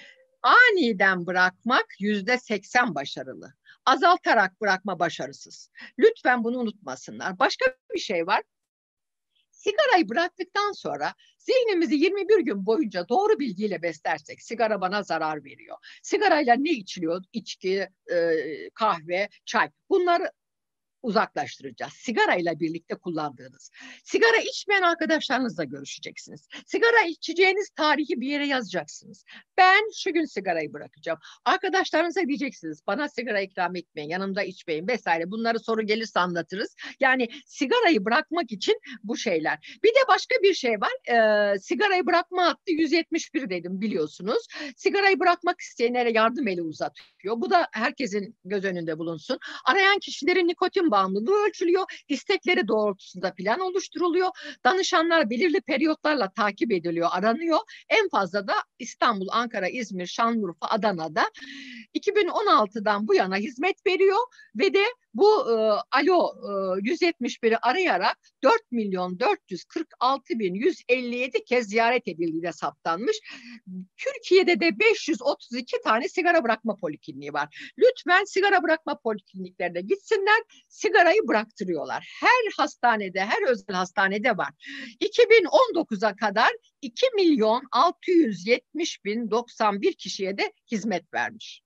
Aniden bırakmak %80 başarılı. Azaltarak bırakma başarısız. Lütfen bunu unutmasınlar. Başka bir şey var. Sigarayı bıraktıktan sonra zihnimizi 21 gün boyunca doğru bilgiyle beslersek, sigara bana zarar veriyor. Sigarayla ne içiliyor? İçki, kahve, çay. Bunları uzaklaştıracağız. Sigara ile birlikte kullandığınız. Sigara içmeyen arkadaşlarınızla görüşeceksiniz. Sigara içeceğiniz tarihi bir yere yazacaksınız. Ben şu gün sigarayı bırakacağım. Arkadaşlarınıza diyeceksiniz. Bana sigara ikram etmeyin, yanımda içmeyin vesaire. Bunları soru gelirse anlatırız. Yani sigarayı bırakmak için bu şeyler. Bir de başka bir şey var. Sigarayı bırakma hattı 171 dedim biliyorsunuz. Sigarayı bırakmak isteyenlere yardım eli uzatıyor. Bu da herkesin göz önünde bulunsun. Arayan kişilerin nikotin bağımlılığı ölçülüyor. İstekleri doğrultusunda plan oluşturuluyor. Danışanlar belirli periyotlarla takip ediliyor, aranıyor. En fazla da İstanbul, Ankara, İzmir, Şanlıurfa, Adana'da 2016'dan bu yana hizmet veriyor ve de bu alo 171'i arayarak 4.446.157 kez ziyaret edildiği de saptanmış. Türkiye'de de 532 tane sigara bırakma polikliniği var. Lütfen sigara bırakma polikliniklerine gitsinler, sigarayı bıraktırıyorlar. Her hastanede, her özel hastanede var. 2019'a kadar 2.670.091 kişiye de hizmet vermiş.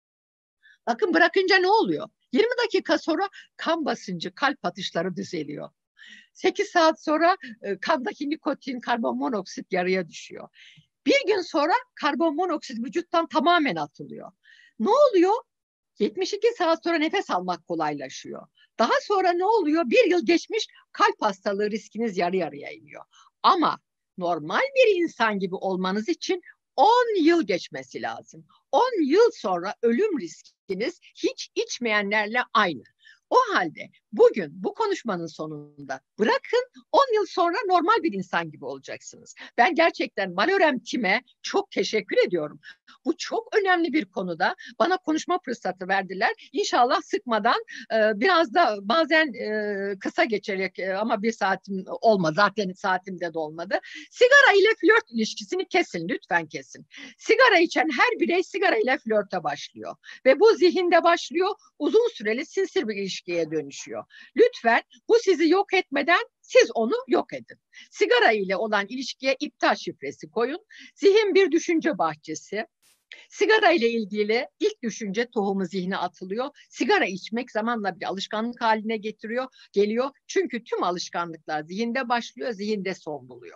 Bakın bırakınca ne oluyor? 20 dakika sonra kan basıncı, kalp atışları düzeliyor. 8 saat sonra kandaki nikotin, karbonmonoksit yarıya düşüyor. Bir gün sonra karbonmonoksit vücuttan tamamen atılıyor. Ne oluyor? 72 saat sonra nefes almak kolaylaşıyor. Daha sonra ne oluyor? Bir yıl geçmiş, kalp hastalığı riskiniz yarı yarıya iniyor. Ama normal bir insan gibi olmanız için 10 yıl geçmesi lazım. 10 yıl sonra ölüm riskiniz hiç içmeyenlerle aynı. O halde bugün bu konuşmanın sonunda bırakın, 10 yıl sonra normal bir insan gibi olacaksınız. Ben gerçekten Valorem Team'e çok teşekkür ediyorum. Bu çok önemli bir konuda bana konuşma fırsatı verdiler. İnşallah sıkmadan, biraz da bazen kısa geçerek ama bir saatim olmadı. Zaten saatimde de olmadı. Sigara ile flört ilişkisini kesin, lütfen kesin. Sigara içen her birey sigara ile flörte başlıyor. Ve bu zihinde başlıyor, uzun süreli sinsi bir ilişkiye dönüşüyor. Lütfen bu sizi yok etmeden siz onu yok edin. Sigara ile olan ilişkiye iptal şifresi koyun. Zihin bir düşünce bahçesi. Sigara ile ilgili ilk düşünce tohumu zihne atılıyor. Sigara içmek zamanla bir alışkanlık haline geliyor. Çünkü tüm alışkanlıklar zihinde başlıyor, zihinde son buluyor.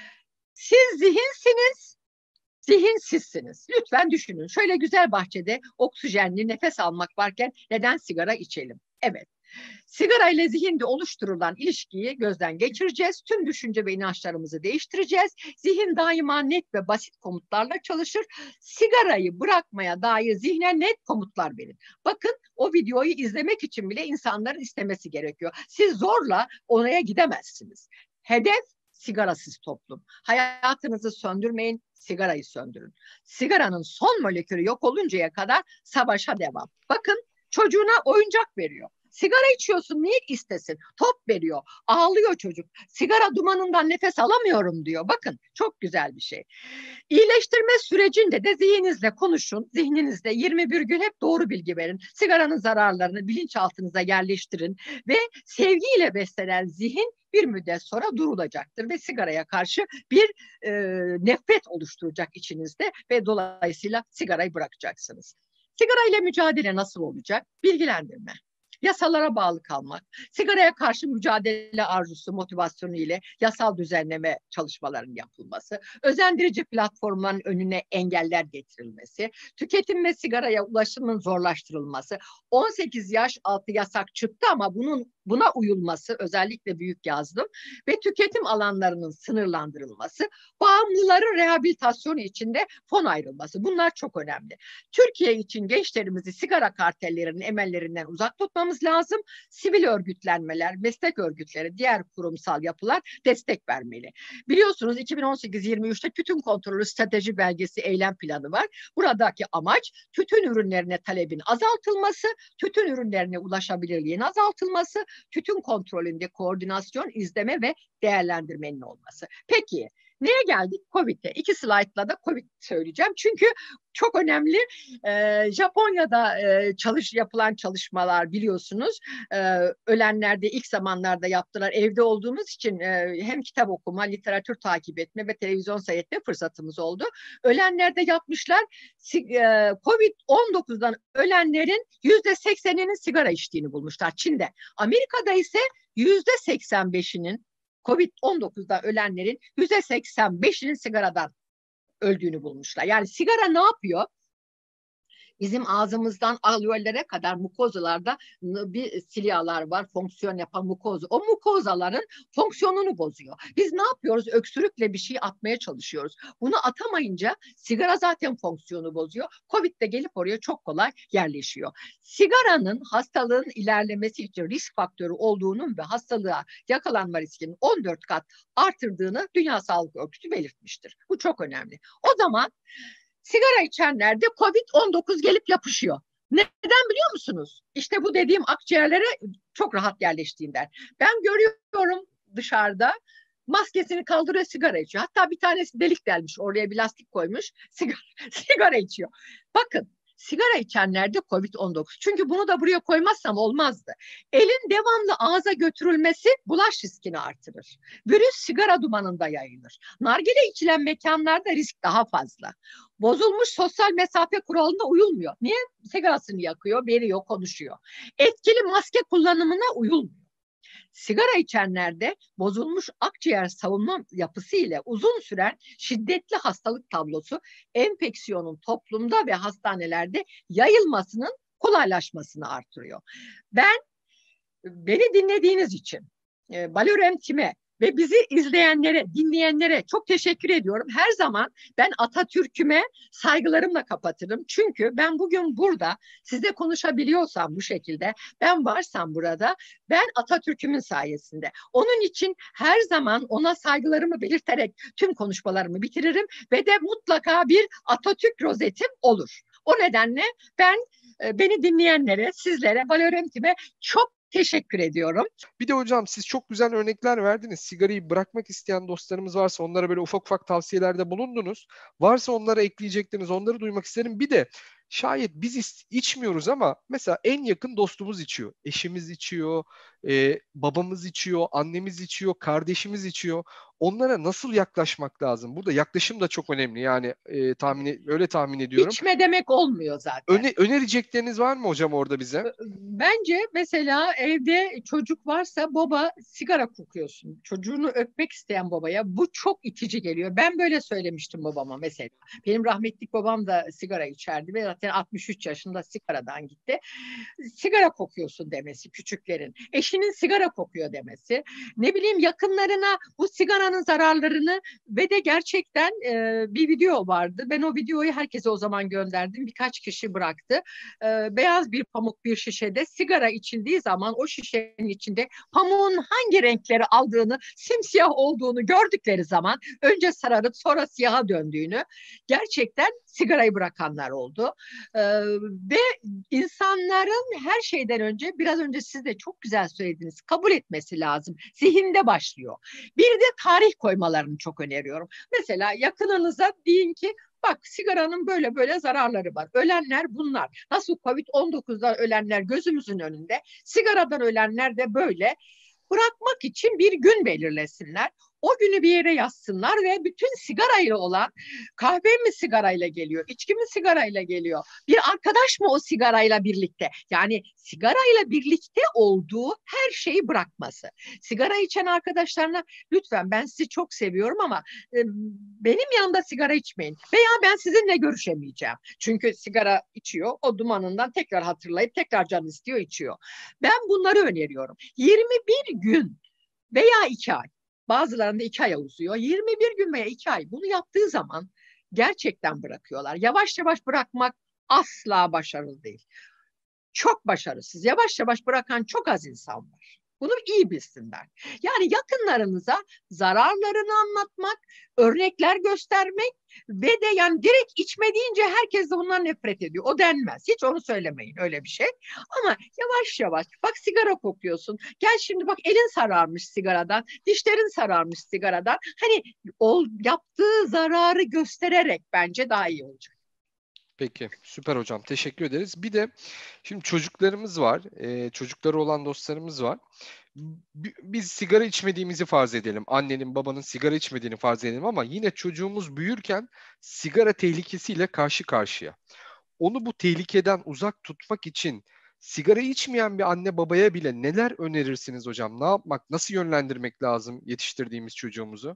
Siz zihinsiniz, zihin sizsiniz. Lütfen düşünün. Şöyle güzel bahçede oksijenli nefes almak varken neden sigara içelim? Evet. Sigara ile zihinde oluşturulan ilişkiyi gözden geçireceğiz. Tüm düşünce ve inançlarımızı değiştireceğiz. Zihin daima net ve basit komutlarla çalışır. Sigarayı bırakmaya dair zihne net komutlar verin. Bakın, o videoyu izlemek için bile insanların istemesi gerekiyor. Siz zorla oraya gidemezsiniz. Hedef sigarasız toplum. Hayatınızı söndürmeyin, sigarayı söndürün. Sigaranın son molekülü yok oluncaya kadar savaşa devam. Bakın, çocuğuna oyuncak veriyor. Sigara içiyorsun, niye istesin? Top veriyor, ağlıyor çocuk. Sigara dumanından nefes alamıyorum diyor. Bakın, çok güzel bir şey. İyileştirme sürecinde de zihninizle konuşun. Zihninizde 21 gün hep doğru bilgi verin. Sigaranın zararlarını bilinçaltınıza yerleştirin ve sevgiyle beslenen zihin bir müddet sonra durulacaktır ve sigaraya karşı bir nefret oluşturacak içinizde ve dolayısıyla sigarayı bırakacaksınız. Sigara ile mücadele nasıl olacak? Bilgilendirme. Yasalara bağlı kalmak, sigaraya karşı mücadele arzusu, motivasyonu ile yasal düzenleme çalışmalarının yapılması, özendirici platformların önüne engeller getirilmesi, tüketim ve sigaraya ulaşımın zorlaştırılması, 18 yaş altı yasak çıktı ama buna uyulması, özellikle büyük yazdım, ve tüketim alanlarının sınırlandırılması, bağımlıların rehabilitasyonu için de fon ayrılması. Bunlar çok önemli. Türkiye için gençlerimizi sigara kartellerinin emellerinden uzak tutmamız lazım. Sivil örgütlenmeler, meslek örgütleri, diğer kurumsal yapılar destek vermeli. Biliyorsunuz 2018-23'te tütün kontrolü strateji belgesi, eylem planı var. Buradaki amaç tütün ürünlerine talebin azaltılması, tütün ürünlerine ulaşabilirliğin azaltılması, tütün kontrolünde koordinasyon, izleme ve değerlendirmenin olması. Peki, Neye geldik? Covid'e. 2 slaytla da Covid söyleyeceğim. Çünkü çok önemli. Japonya'da yapılan çalışmalar biliyorsunuz. Ölenlerde ilk zamanlarda yaptılar. Evde olduğumuz için hem kitap okuma, literatür takip etme ve televizyon seyretme fırsatımız oldu. Ölenlerde yapmışlar. Covid-19'dan ölenlerin %80'inin sigara içtiğini bulmuşlar Çin'de. Amerika'da ise %85'inin Covid-19'da ölenlerin %85'inin sigaradan öldüğünü bulmuşlar. Yani sigara ne yapıyor? Bizim ağzımızdan alveollere kadar mukozalarda bir silyalar var, fonksiyon yapan mukoza. O mukozaların fonksiyonunu bozuyor. Biz ne yapıyoruz? Öksürükle bir şey atmaya çalışıyoruz. Bunu atamayınca sigara zaten fonksiyonu bozuyor. Covid de gelip oraya çok kolay yerleşiyor. Sigaranın hastalığın ilerlemesi için risk faktörü olduğunun ve hastalığa yakalanma riskinin 14 kat artırdığını Dünya Sağlık Örgütü belirtmiştir. Bu çok önemli. O zaman sigara içenlerde Covid-19 gelip yapışıyor. Neden biliyor musunuz? İşte bu dediğim akciğerlere çok rahat yerleştiğinden. Ben görüyorum dışarıda maskesini kaldırıyor, sigara içiyor. Hatta bir tanesi delik delmiş, oraya bir lastik koymuş, sigara içiyor. Bakın, sigara içenlerde Covid-19. Çünkü bunu da buraya koymazsam olmazdı. Elin devamlı ağza götürülmesi bulaş riskini artırır. Virüs sigara dumanında yayılır. Nargile içilen mekanlarda risk daha fazla. Bozulmuş sosyal mesafe kuralına uyulmuyor. Niye? Sigarasını yakıyor, veriyor, konuşuyor. Etkili maske kullanımına uyulmuyor. Sigara içenlerde bozulmuş akciğer savunma yapısı ile uzun süren şiddetli hastalık tablosu enfeksiyonun toplumda ve hastanelerde yayılmasının kolaylaşmasını artırıyor. Beni dinlediğiniz için Valorem Tim'e ve bizi izleyenlere, dinleyenlere çok teşekkür ediyorum. Her zaman ben Atatürk'üme saygılarımla kapatırım. Çünkü ben bugün burada size konuşabiliyorsam bu şekilde, ben varsam burada, ben Atatürk'ümün sayesinde. Onun için her zaman ona saygılarımı belirterek tüm konuşmalarımı bitiririm ve de mutlaka bir Atatürk rozetim olur. O nedenle ben beni dinleyenlere, sizlere, Valorem Tim'e çok teşekkür ediyorum. Bir de hocam siz çok güzel örnekler verdiniz. Sigarayı bırakmak isteyen dostlarımız varsa onlara böyle ufak ufak tavsiyelerde bulundunuz. Varsa onlara ekleyecekleriniz, onları duymak isterim. Bir de şayet biz içmiyoruz ama mesela en yakın dostumuz içiyor. Eşimiz içiyor, babamız içiyor, annemiz içiyor, kardeşimiz içiyor. Onlara nasıl yaklaşmak lazım? Burada yaklaşım da çok önemli. Yani öyle tahmin ediyorum. İçme demek olmuyor zaten. Önerecekleriniz var mı hocam orada bize? Bence mesela evde çocuk varsa baba sigara kokuyorsun. Çocuğunu öpmek isteyen babaya bu çok itici geliyor. Ben böyle söylemiştim babama mesela. Benim rahmetlik babam da sigara içerdi ve zaten 63 yaşında sigaradan gitti. Sigara kokuyorsun demesi küçüklerin. Eşinin sigara kokuyor demesi. Ne bileyim yakınlarına bu sigaranın zararlarını ve de gerçekten bir video vardı. Ben o videoyu herkese o zaman gönderdim. Birkaç kişi bıraktı. Beyaz bir pamuk bir şişede sigara içildiği zaman o şişenin içinde pamuğun hangi renkleri aldığını, simsiyah olduğunu gördükleri zaman önce sararıp sonra siyaha döndüğünü gerçekten sigarayı bırakanlar oldu. Ve insanların her şeyden önce biraz önce siz de çok güzel söylediniz, kabul etmesi lazım. Zihinde başlıyor. Bir de tarih koymalarını çok öneriyorum. Mesela yakınınıza deyin ki bak sigaranın böyle böyle zararları var. Ölenler bunlar. Nasıl Covid-19'dan ölenler gözümüzün önünde. Sigaradan ölenler de böyle. Bırakmak için bir gün belirlesinler. O günü bir yere yazsınlar ve bütün sigarayla olan kahve mi sigarayla geliyor, içki mi sigarayla geliyor, bir arkadaş mı o sigarayla birlikte? Yani sigarayla birlikte olduğu her şeyi bırakması. Sigara içen arkadaşlarına lütfen ben sizi çok seviyorum ama benim yanımda sigara içmeyin veya ben sizinle görüşemeyeceğim. Çünkü sigara içiyor, o dumanından tekrar hatırlayıp tekrar canı istiyor içiyor. Ben bunları öneriyorum. 21 gün veya 2 ay. Bazılarında 2 aya uzuyor. 21 gün veya 2 ay bunu yaptığı zaman gerçekten bırakıyorlar. Yavaş yavaş bırakmak asla başarılı değil. Çok başarısız. Yavaş yavaş bırakan çok az insan var. Bunu iyi bilsinler. Yani yakınlarınıza zararlarını anlatmak, örnekler göstermek ve de yani direkt içme deyince herkes de bundan nefret ediyor. O denmez. Hiç onu söylemeyin, öyle bir şey. Ama yavaş yavaş bak sigara kokuyorsun. Gel şimdi bak, elin sararmış sigaradan, dişlerin sararmış sigaradan. Hani yaptığı zararı göstererek bence daha iyi olacak. Peki, süper hocam. Teşekkür ederiz. Bir de şimdi çocuklarımız var, çocukları olan dostlarımız var. Biz sigara içmediğimizi farz edelim. Annenin, babanın sigara içmediğini farz edelim ama yine çocuğumuz büyürken sigara tehlikesiyle karşı karşıya. Onu bu tehlikeden uzak tutmak için sigara içmeyen bir anne babaya bile neler önerirsiniz hocam? Ne yapmak, nasıl yönlendirmek lazım yetiştirdiğimiz çocuğumuzu?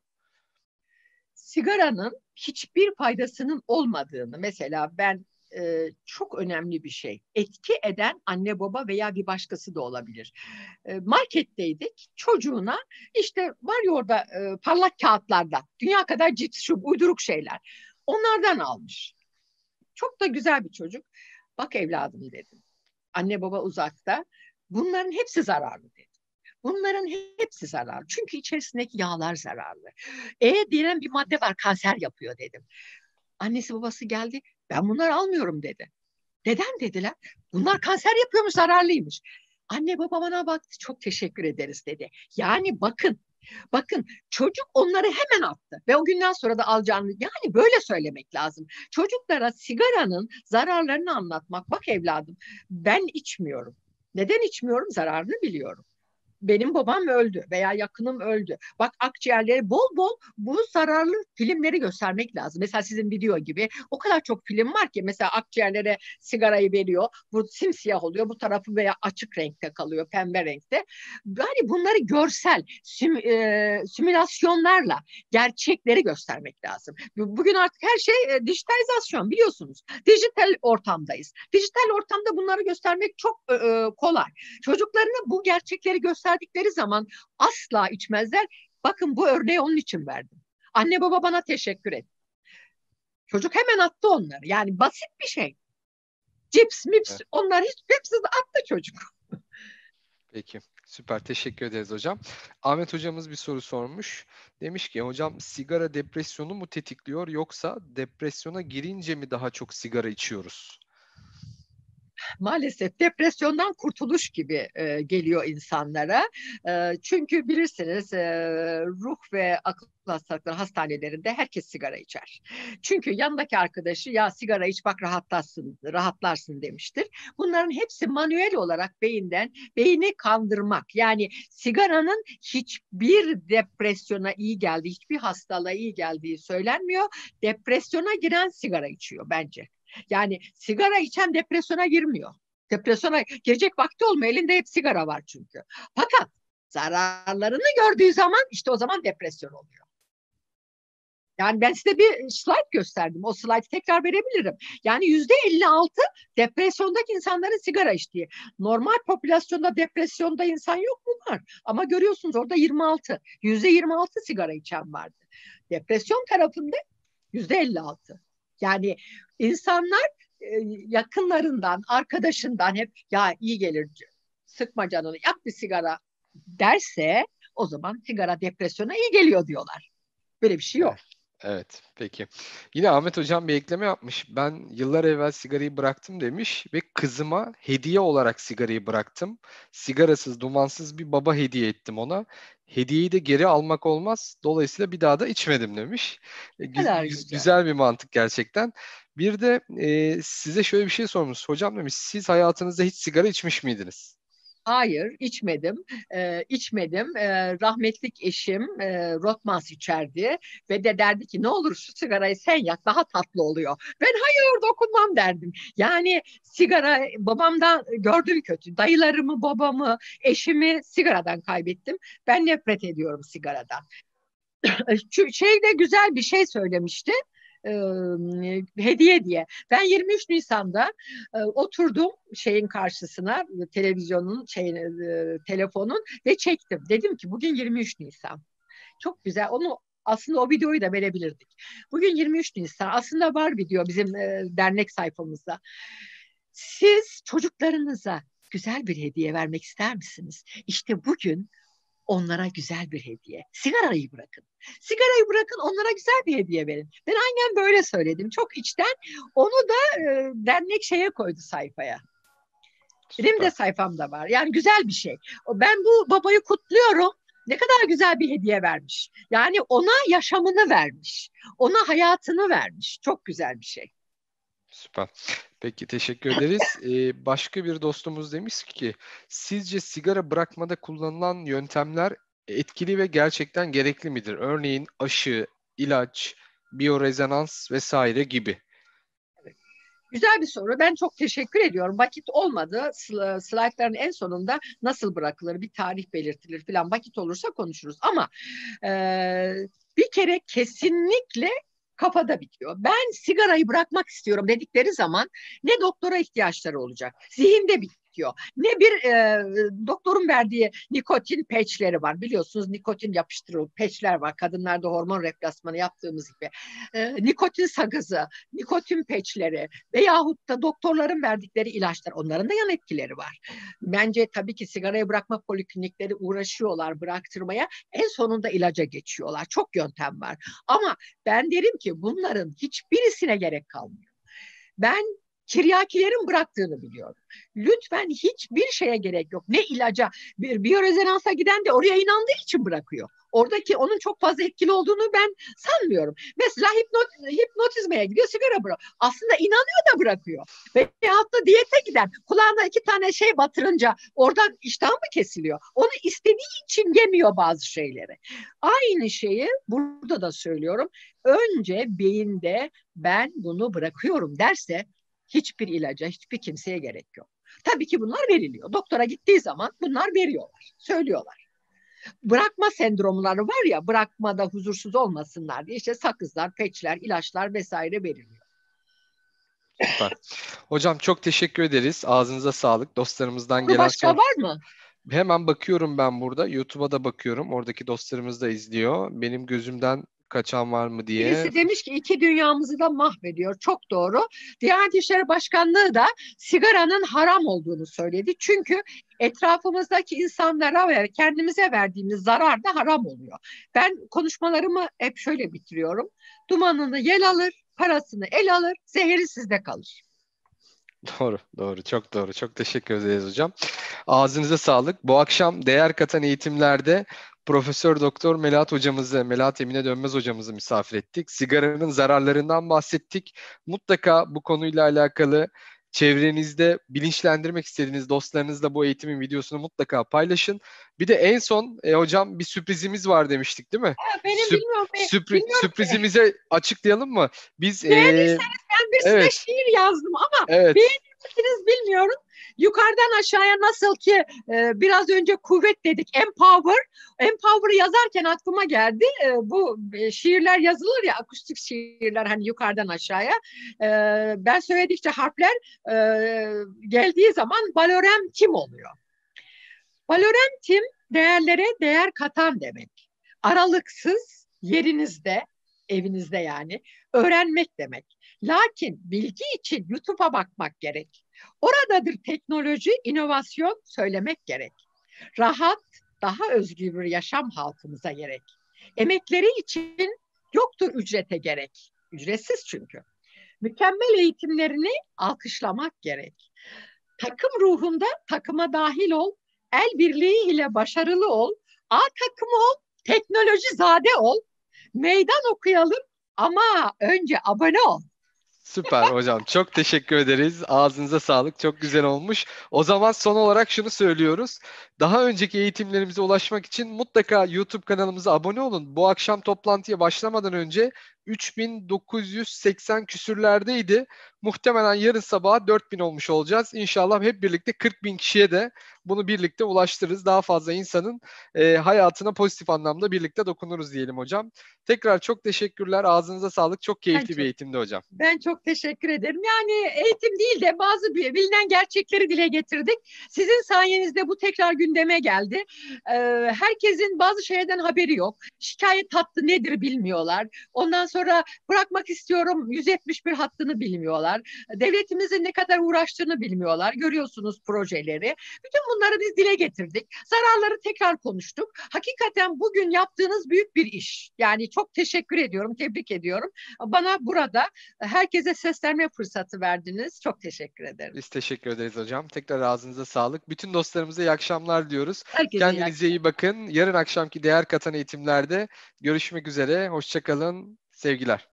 Sigaranın hiçbir faydasının olmadığını, mesela ben çok önemli bir şey. Etki eden anne baba veya bir başkası da olabilir. Marketteydik, çocuğuna işte var ya orada parlak kağıtlarda dünya kadar cips, şu uyduruk şeyler. Onlardan almış. Çok da güzel bir çocuk. Bak evladım dedim. Anne baba uzakta. Bunların hepsi zararlı dedim. Bunların hepsi zararlı. Çünkü içerisindeki yağlar zararlı. Denen bir madde var, kanser yapıyor dedim. Annesi babası geldi. Ben bunları almıyorum dedi. Neden dediler? Bunlar kanser yapıyormuş, zararlıymış. Anne baba bana baktı, çok teşekkür ederiz dedi. Yani bakın çocuk onları hemen attı ve o günden sonra da alacağını, yani böyle söylemek lazım. Çocuklara sigaranın zararlarını anlatmak. Bak evladım, ben içmiyorum. Neden içmiyorum? Zararını biliyorum. Benim babam öldü veya yakınım öldü. Bak akciğerleri bol bol bu zararlı filmleri göstermek lazım. Mesela sizin video gibi o kadar çok film var ki, mesela akciğerlere sigarayı veriyor. Bu simsiyah oluyor. Bu tarafı veya açık renkte kalıyor, pembe renkte. Yani bunları görsel simülasyonlarla gerçekleri göstermek lazım. Bugün artık her şey dijitalizasyon, biliyorsunuz. Dijital ortamdayız. Dijital ortamda bunları göstermek çok kolay. Çocuklarına bu gerçekleri gösterdikleri zaman asla içmezler. Bakın bu örneği onun için verdim. Anne baba bana teşekkür et. Çocuk hemen attı onları. Yani basit bir şey. Cips, mips, Evet. onlar hepsi de attı çocuk. Peki. Süper. Teşekkür ederiz hocam. Ahmet hocamız bir soru sormuş. Demiş ki hocam sigara depresyonu mu tetikliyor yoksa depresyona girince mi daha çok sigara içiyoruz? Maalesef depresyondan kurtuluş gibi geliyor insanlara. Çünkü bilirsiniz ruh ve akıl hastalıkları hastanelerinde herkes sigara içer. Çünkü yanındaki arkadaşı ya sigara iç bak rahatlarsın demiştir. Bunların hepsi manuel olarak beyni kandırmak. Yani sigaranın hiçbir depresyona iyi geldiği, hiçbir hastalığa iyi geldiği söylenmiyor. Depresyona giren sigara içiyor bence. Yani sigara içen depresyona girmiyor. Depresyona girecek vakti olmuyor. Elinde hep sigara var çünkü. Fakat zararlarını gördüğü zaman işte o zaman depresyon oluyor. Yani ben size bir slide gösterdim. O slide'ı tekrar verebilirim. Yani %56 depresyondaki insanların sigara içtiği. Normal popülasyonda depresyonda insan yok mu? Var. Ama görüyorsunuz orada 26. %26 sigara içen vardı. Depresyon tarafında %56. Yani insanlar yakınlarından, arkadaşından hep ya iyi gelir, sıkma canını, yak bir sigara derse o zaman sigara depresyona iyi geliyor diyorlar. Böyle bir şey yok. Evet. Evet, peki. Yine Ahmet Hocam bir ekleme yapmış. Ben yıllar evvel sigarayı bıraktım demiş ve kızıma hediye olarak sigarayı bıraktım. Sigarasız, dumansız bir baba hediye ettim ona. Hediyeyi de geri almak olmaz. Dolayısıyla bir daha da içmedim demiş. Ne kadar güzel. Güzel bir mantık gerçekten. Bir de size şöyle bir şey sormuş. Hocam demiş, siz hayatınızda hiç sigara içmiş miydiniz? Hayır, içmedim. İçmedim. Rahmetlik eşim Rotmans içerdi ve de derdi ki ne olur şu sigarayı sen yak, daha tatlı oluyor. Ben hayır dokunmam derdim. Yani sigara babamdan gördüm kötü. Dayılarımı, babamı, eşimi sigaradan kaybettim. Ben nefret ediyorum sigaradan. Şey de güzel bir şey söylemişti. e, Hediye diye. Ben 23 Nisan'da oturdum şeyin karşısına, televizyonun telefonun ve çektim. Dedim ki bugün 23 Nisan. Çok güzel. Onu aslında o videoyu da verebilirdik. Bugün 23 Nisan. Aslında var video bizim dernek sayfamızda. Siz çocuklarınıza güzel bir hediye vermek ister misiniz? İşte bugün onlara güzel bir hediye. Sigarayı bırakın. Sigarayı bırakın, onlara güzel bir hediye verin. Ben aynen böyle söyledim. Çok içten. Onu da dernek şeye koydu, sayfaya. Benim de Süper. sayfamda var. Yani güzel bir şey. Ben bu babayı kutluyorum. Ne kadar güzel bir hediye vermiş. Yani ona yaşamını vermiş. Ona hayatını vermiş. Çok güzel bir şey. Süper. Peki teşekkür ederiz. Başka bir dostumuz demiş ki sizce sigara bırakmada kullanılan yöntemler etkili ve gerçekten gerekli midir? Örneğin aşı, ilaç, biyorezonans vesaire gibi. Güzel bir soru. Ben çok teşekkür ediyorum. Vakit olmadı. Slaytların en sonunda nasıl bırakılır, bir tarih belirtilir falan. Vakit olursa konuşuruz. Ama e, bir kere kesinlikle kafada bitiyor. Ben sigarayı bırakmak istiyorum dedikleri zaman ne doktora ihtiyaçları olacak, zihinde bitiyor. Ne bir doktorun verdiği nikotin peçleri var. Biliyorsunuz, nikotin yapıştırılı peçler var. Kadınlarda hormon replasmanı yaptığımız gibi. Nikotin sakızı, nikotin peçleri veyahut da doktorların verdikleri ilaçlar, onların da yan etkileri var. Bence tabii ki sigarayı bırakma poliklinikleri uğraşıyorlar bıraktırmaya. En sonunda ilaca geçiyorlar. Çok yöntem var. Ama ben derim ki bunların hiçbirisine gerek kalmıyor. Ben tiryakilerin bıraktığını biliyorum. Lütfen hiçbir şeye gerek yok. Ne ilaca, bir biyorezonansa giden de oraya inandığı için bırakıyor. Oradaki onun çok fazla etkili olduğunu ben sanmıyorum. Mesela hipnotizmaya gidiyor, sigara bırakıyor. Aslında inanıyor da bırakıyor. Veyahut da diyete giden, kulağına 2 tane şey batırınca oradan iştah mı kesiliyor? Onu istediği için yemiyor bazı şeyleri. Aynı şeyi burada da söylüyorum. Önce beyinde ben bunu bırakıyorum derse hiçbir ilaca, hiçbir kimseye gerek yok. Tabii ki bunlar veriliyor. Doktora gittiği zaman bunlar veriyorlar, söylüyorlar. Bırakma sendromları var ya, bırakmada huzursuz olmasınlar diye işte sakızlar, peçler, ilaçlar vesaire veriliyor. Süper. Hocam çok teşekkür ederiz. Ağzınıza sağlık. Dostlarımızdan Soru gelen başka soru. var mı? Hemen bakıyorum ben burada. YouTube'a da bakıyorum. Oradaki dostlarımız da izliyor. Benim gözümden kaçan var mı diye. Birisi demiş ki 2 dünyamızı da mahvediyor. Çok doğru. Diyanet İşleri Başkanlığı da sigaranın haram olduğunu söyledi. Çünkü etrafımızdaki insanlara ve kendimize verdiğimiz zarar da haram oluyor. Ben konuşmalarımı hep şöyle bitiriyorum. Dumanını yel alır, parasını el alır, zehri sizde kalır. Doğru, doğru. Çok doğru. Çok teşekkür ederiz hocam. Ağzınıza sağlık. Bu akşam değer katan eğitimlerde Profesör Doktor Melahat Emine Dönmez hocamızı misafir ettik. Sigaranın zararlarından bahsettik. Mutlaka bu konuyla alakalı çevrenizde bilinçlendirmek istediğiniz dostlarınızla bu eğitimin videosunu mutlaka paylaşın. Bir de en son hocam bir sürprizimiz var demiştik, değil mi? Benim bilmiyorum, bilmiyorum. Sürprizimize açıklayalım mı? Biz Beğenirseniz ben bir size evet, şiir yazdım ama evet. beğenir misiniz bilmiyorum. Yukarıdan aşağıya nasıl ki biraz önce kuvvet dedik, empower. Empower'ı yazarken aklıma geldi. Bu şiirler yazılır ya, akustik şiirler, hani yukarıdan aşağıya. Ben söyledikçe harfler e, geldiği zaman valorentim oluyor. Valorentim değerlere değer katan demek. Aralıksız yerinizde, evinizde yani, öğrenmek demek. Lakin bilgi için YouTube'a bakmak gerek. Oradadır teknoloji, inovasyon söylemek gerek. Rahat, daha özgür bir yaşam halkımıza gerek. Emekleri için yoktur ücrete gerek. Ücretsiz çünkü. Mükemmel eğitimlerini alkışlamak gerek. Takım ruhunda takıma dahil ol, el birliği ile başarılı ol, A takımı ol, teknoloji zade ol, meydan okuyalım ama önce abone ol. Süper hocam. Çok teşekkür ederiz. Ağzınıza sağlık. Çok güzel olmuş. O zaman son olarak şunu söylüyoruz. Daha önceki eğitimlerimize ulaşmak için mutlaka YouTube kanalımıza abone olun. Bu akşam toplantıya başlamadan önce 3980 küsürlerdeydi. Muhtemelen yarın sabah 4000 olmuş olacağız. İnşallah hep birlikte 40.000 kişiye de bunu birlikte ulaştırırız. Daha fazla insanın hayatına pozitif anlamda birlikte dokunuruz diyelim hocam. Tekrar çok teşekkürler. Ağzınıza sağlık. Çok keyifli bir eğitimdi hocam. Ben çok teşekkür ederim. Yani eğitim değil de bazı bilinen gerçekleri dile getirdik. Sizin sayenizde bu tekrar gündeme geldi. Herkesin bazı şeylerden haberi yok. Şikayet hattı nedir bilmiyorlar. Ondan sonra bırakmak istiyorum 171 hattını bilmiyorlar. Devletimizin ne kadar uğraştığını bilmiyorlar. Görüyorsunuz projeleri. Bütün bunları biz dile getirdik. Zararları tekrar konuştuk. Hakikaten bugün yaptığınız büyük bir iş. Yani çok teşekkür ediyorum, tebrik ediyorum. Bana burada herkese seslenme fırsatı verdiniz. Çok teşekkür ederim. Biz teşekkür ederiz hocam. Tekrar ağzınıza sağlık. Bütün dostlarımıza iyi akşamlar diyoruz. Herkese iyi Kendinize iyi bakın. Yarın akşamki değer katan eğitimlerde görüşmek üzere. Hoşça kalın. Sevgiler.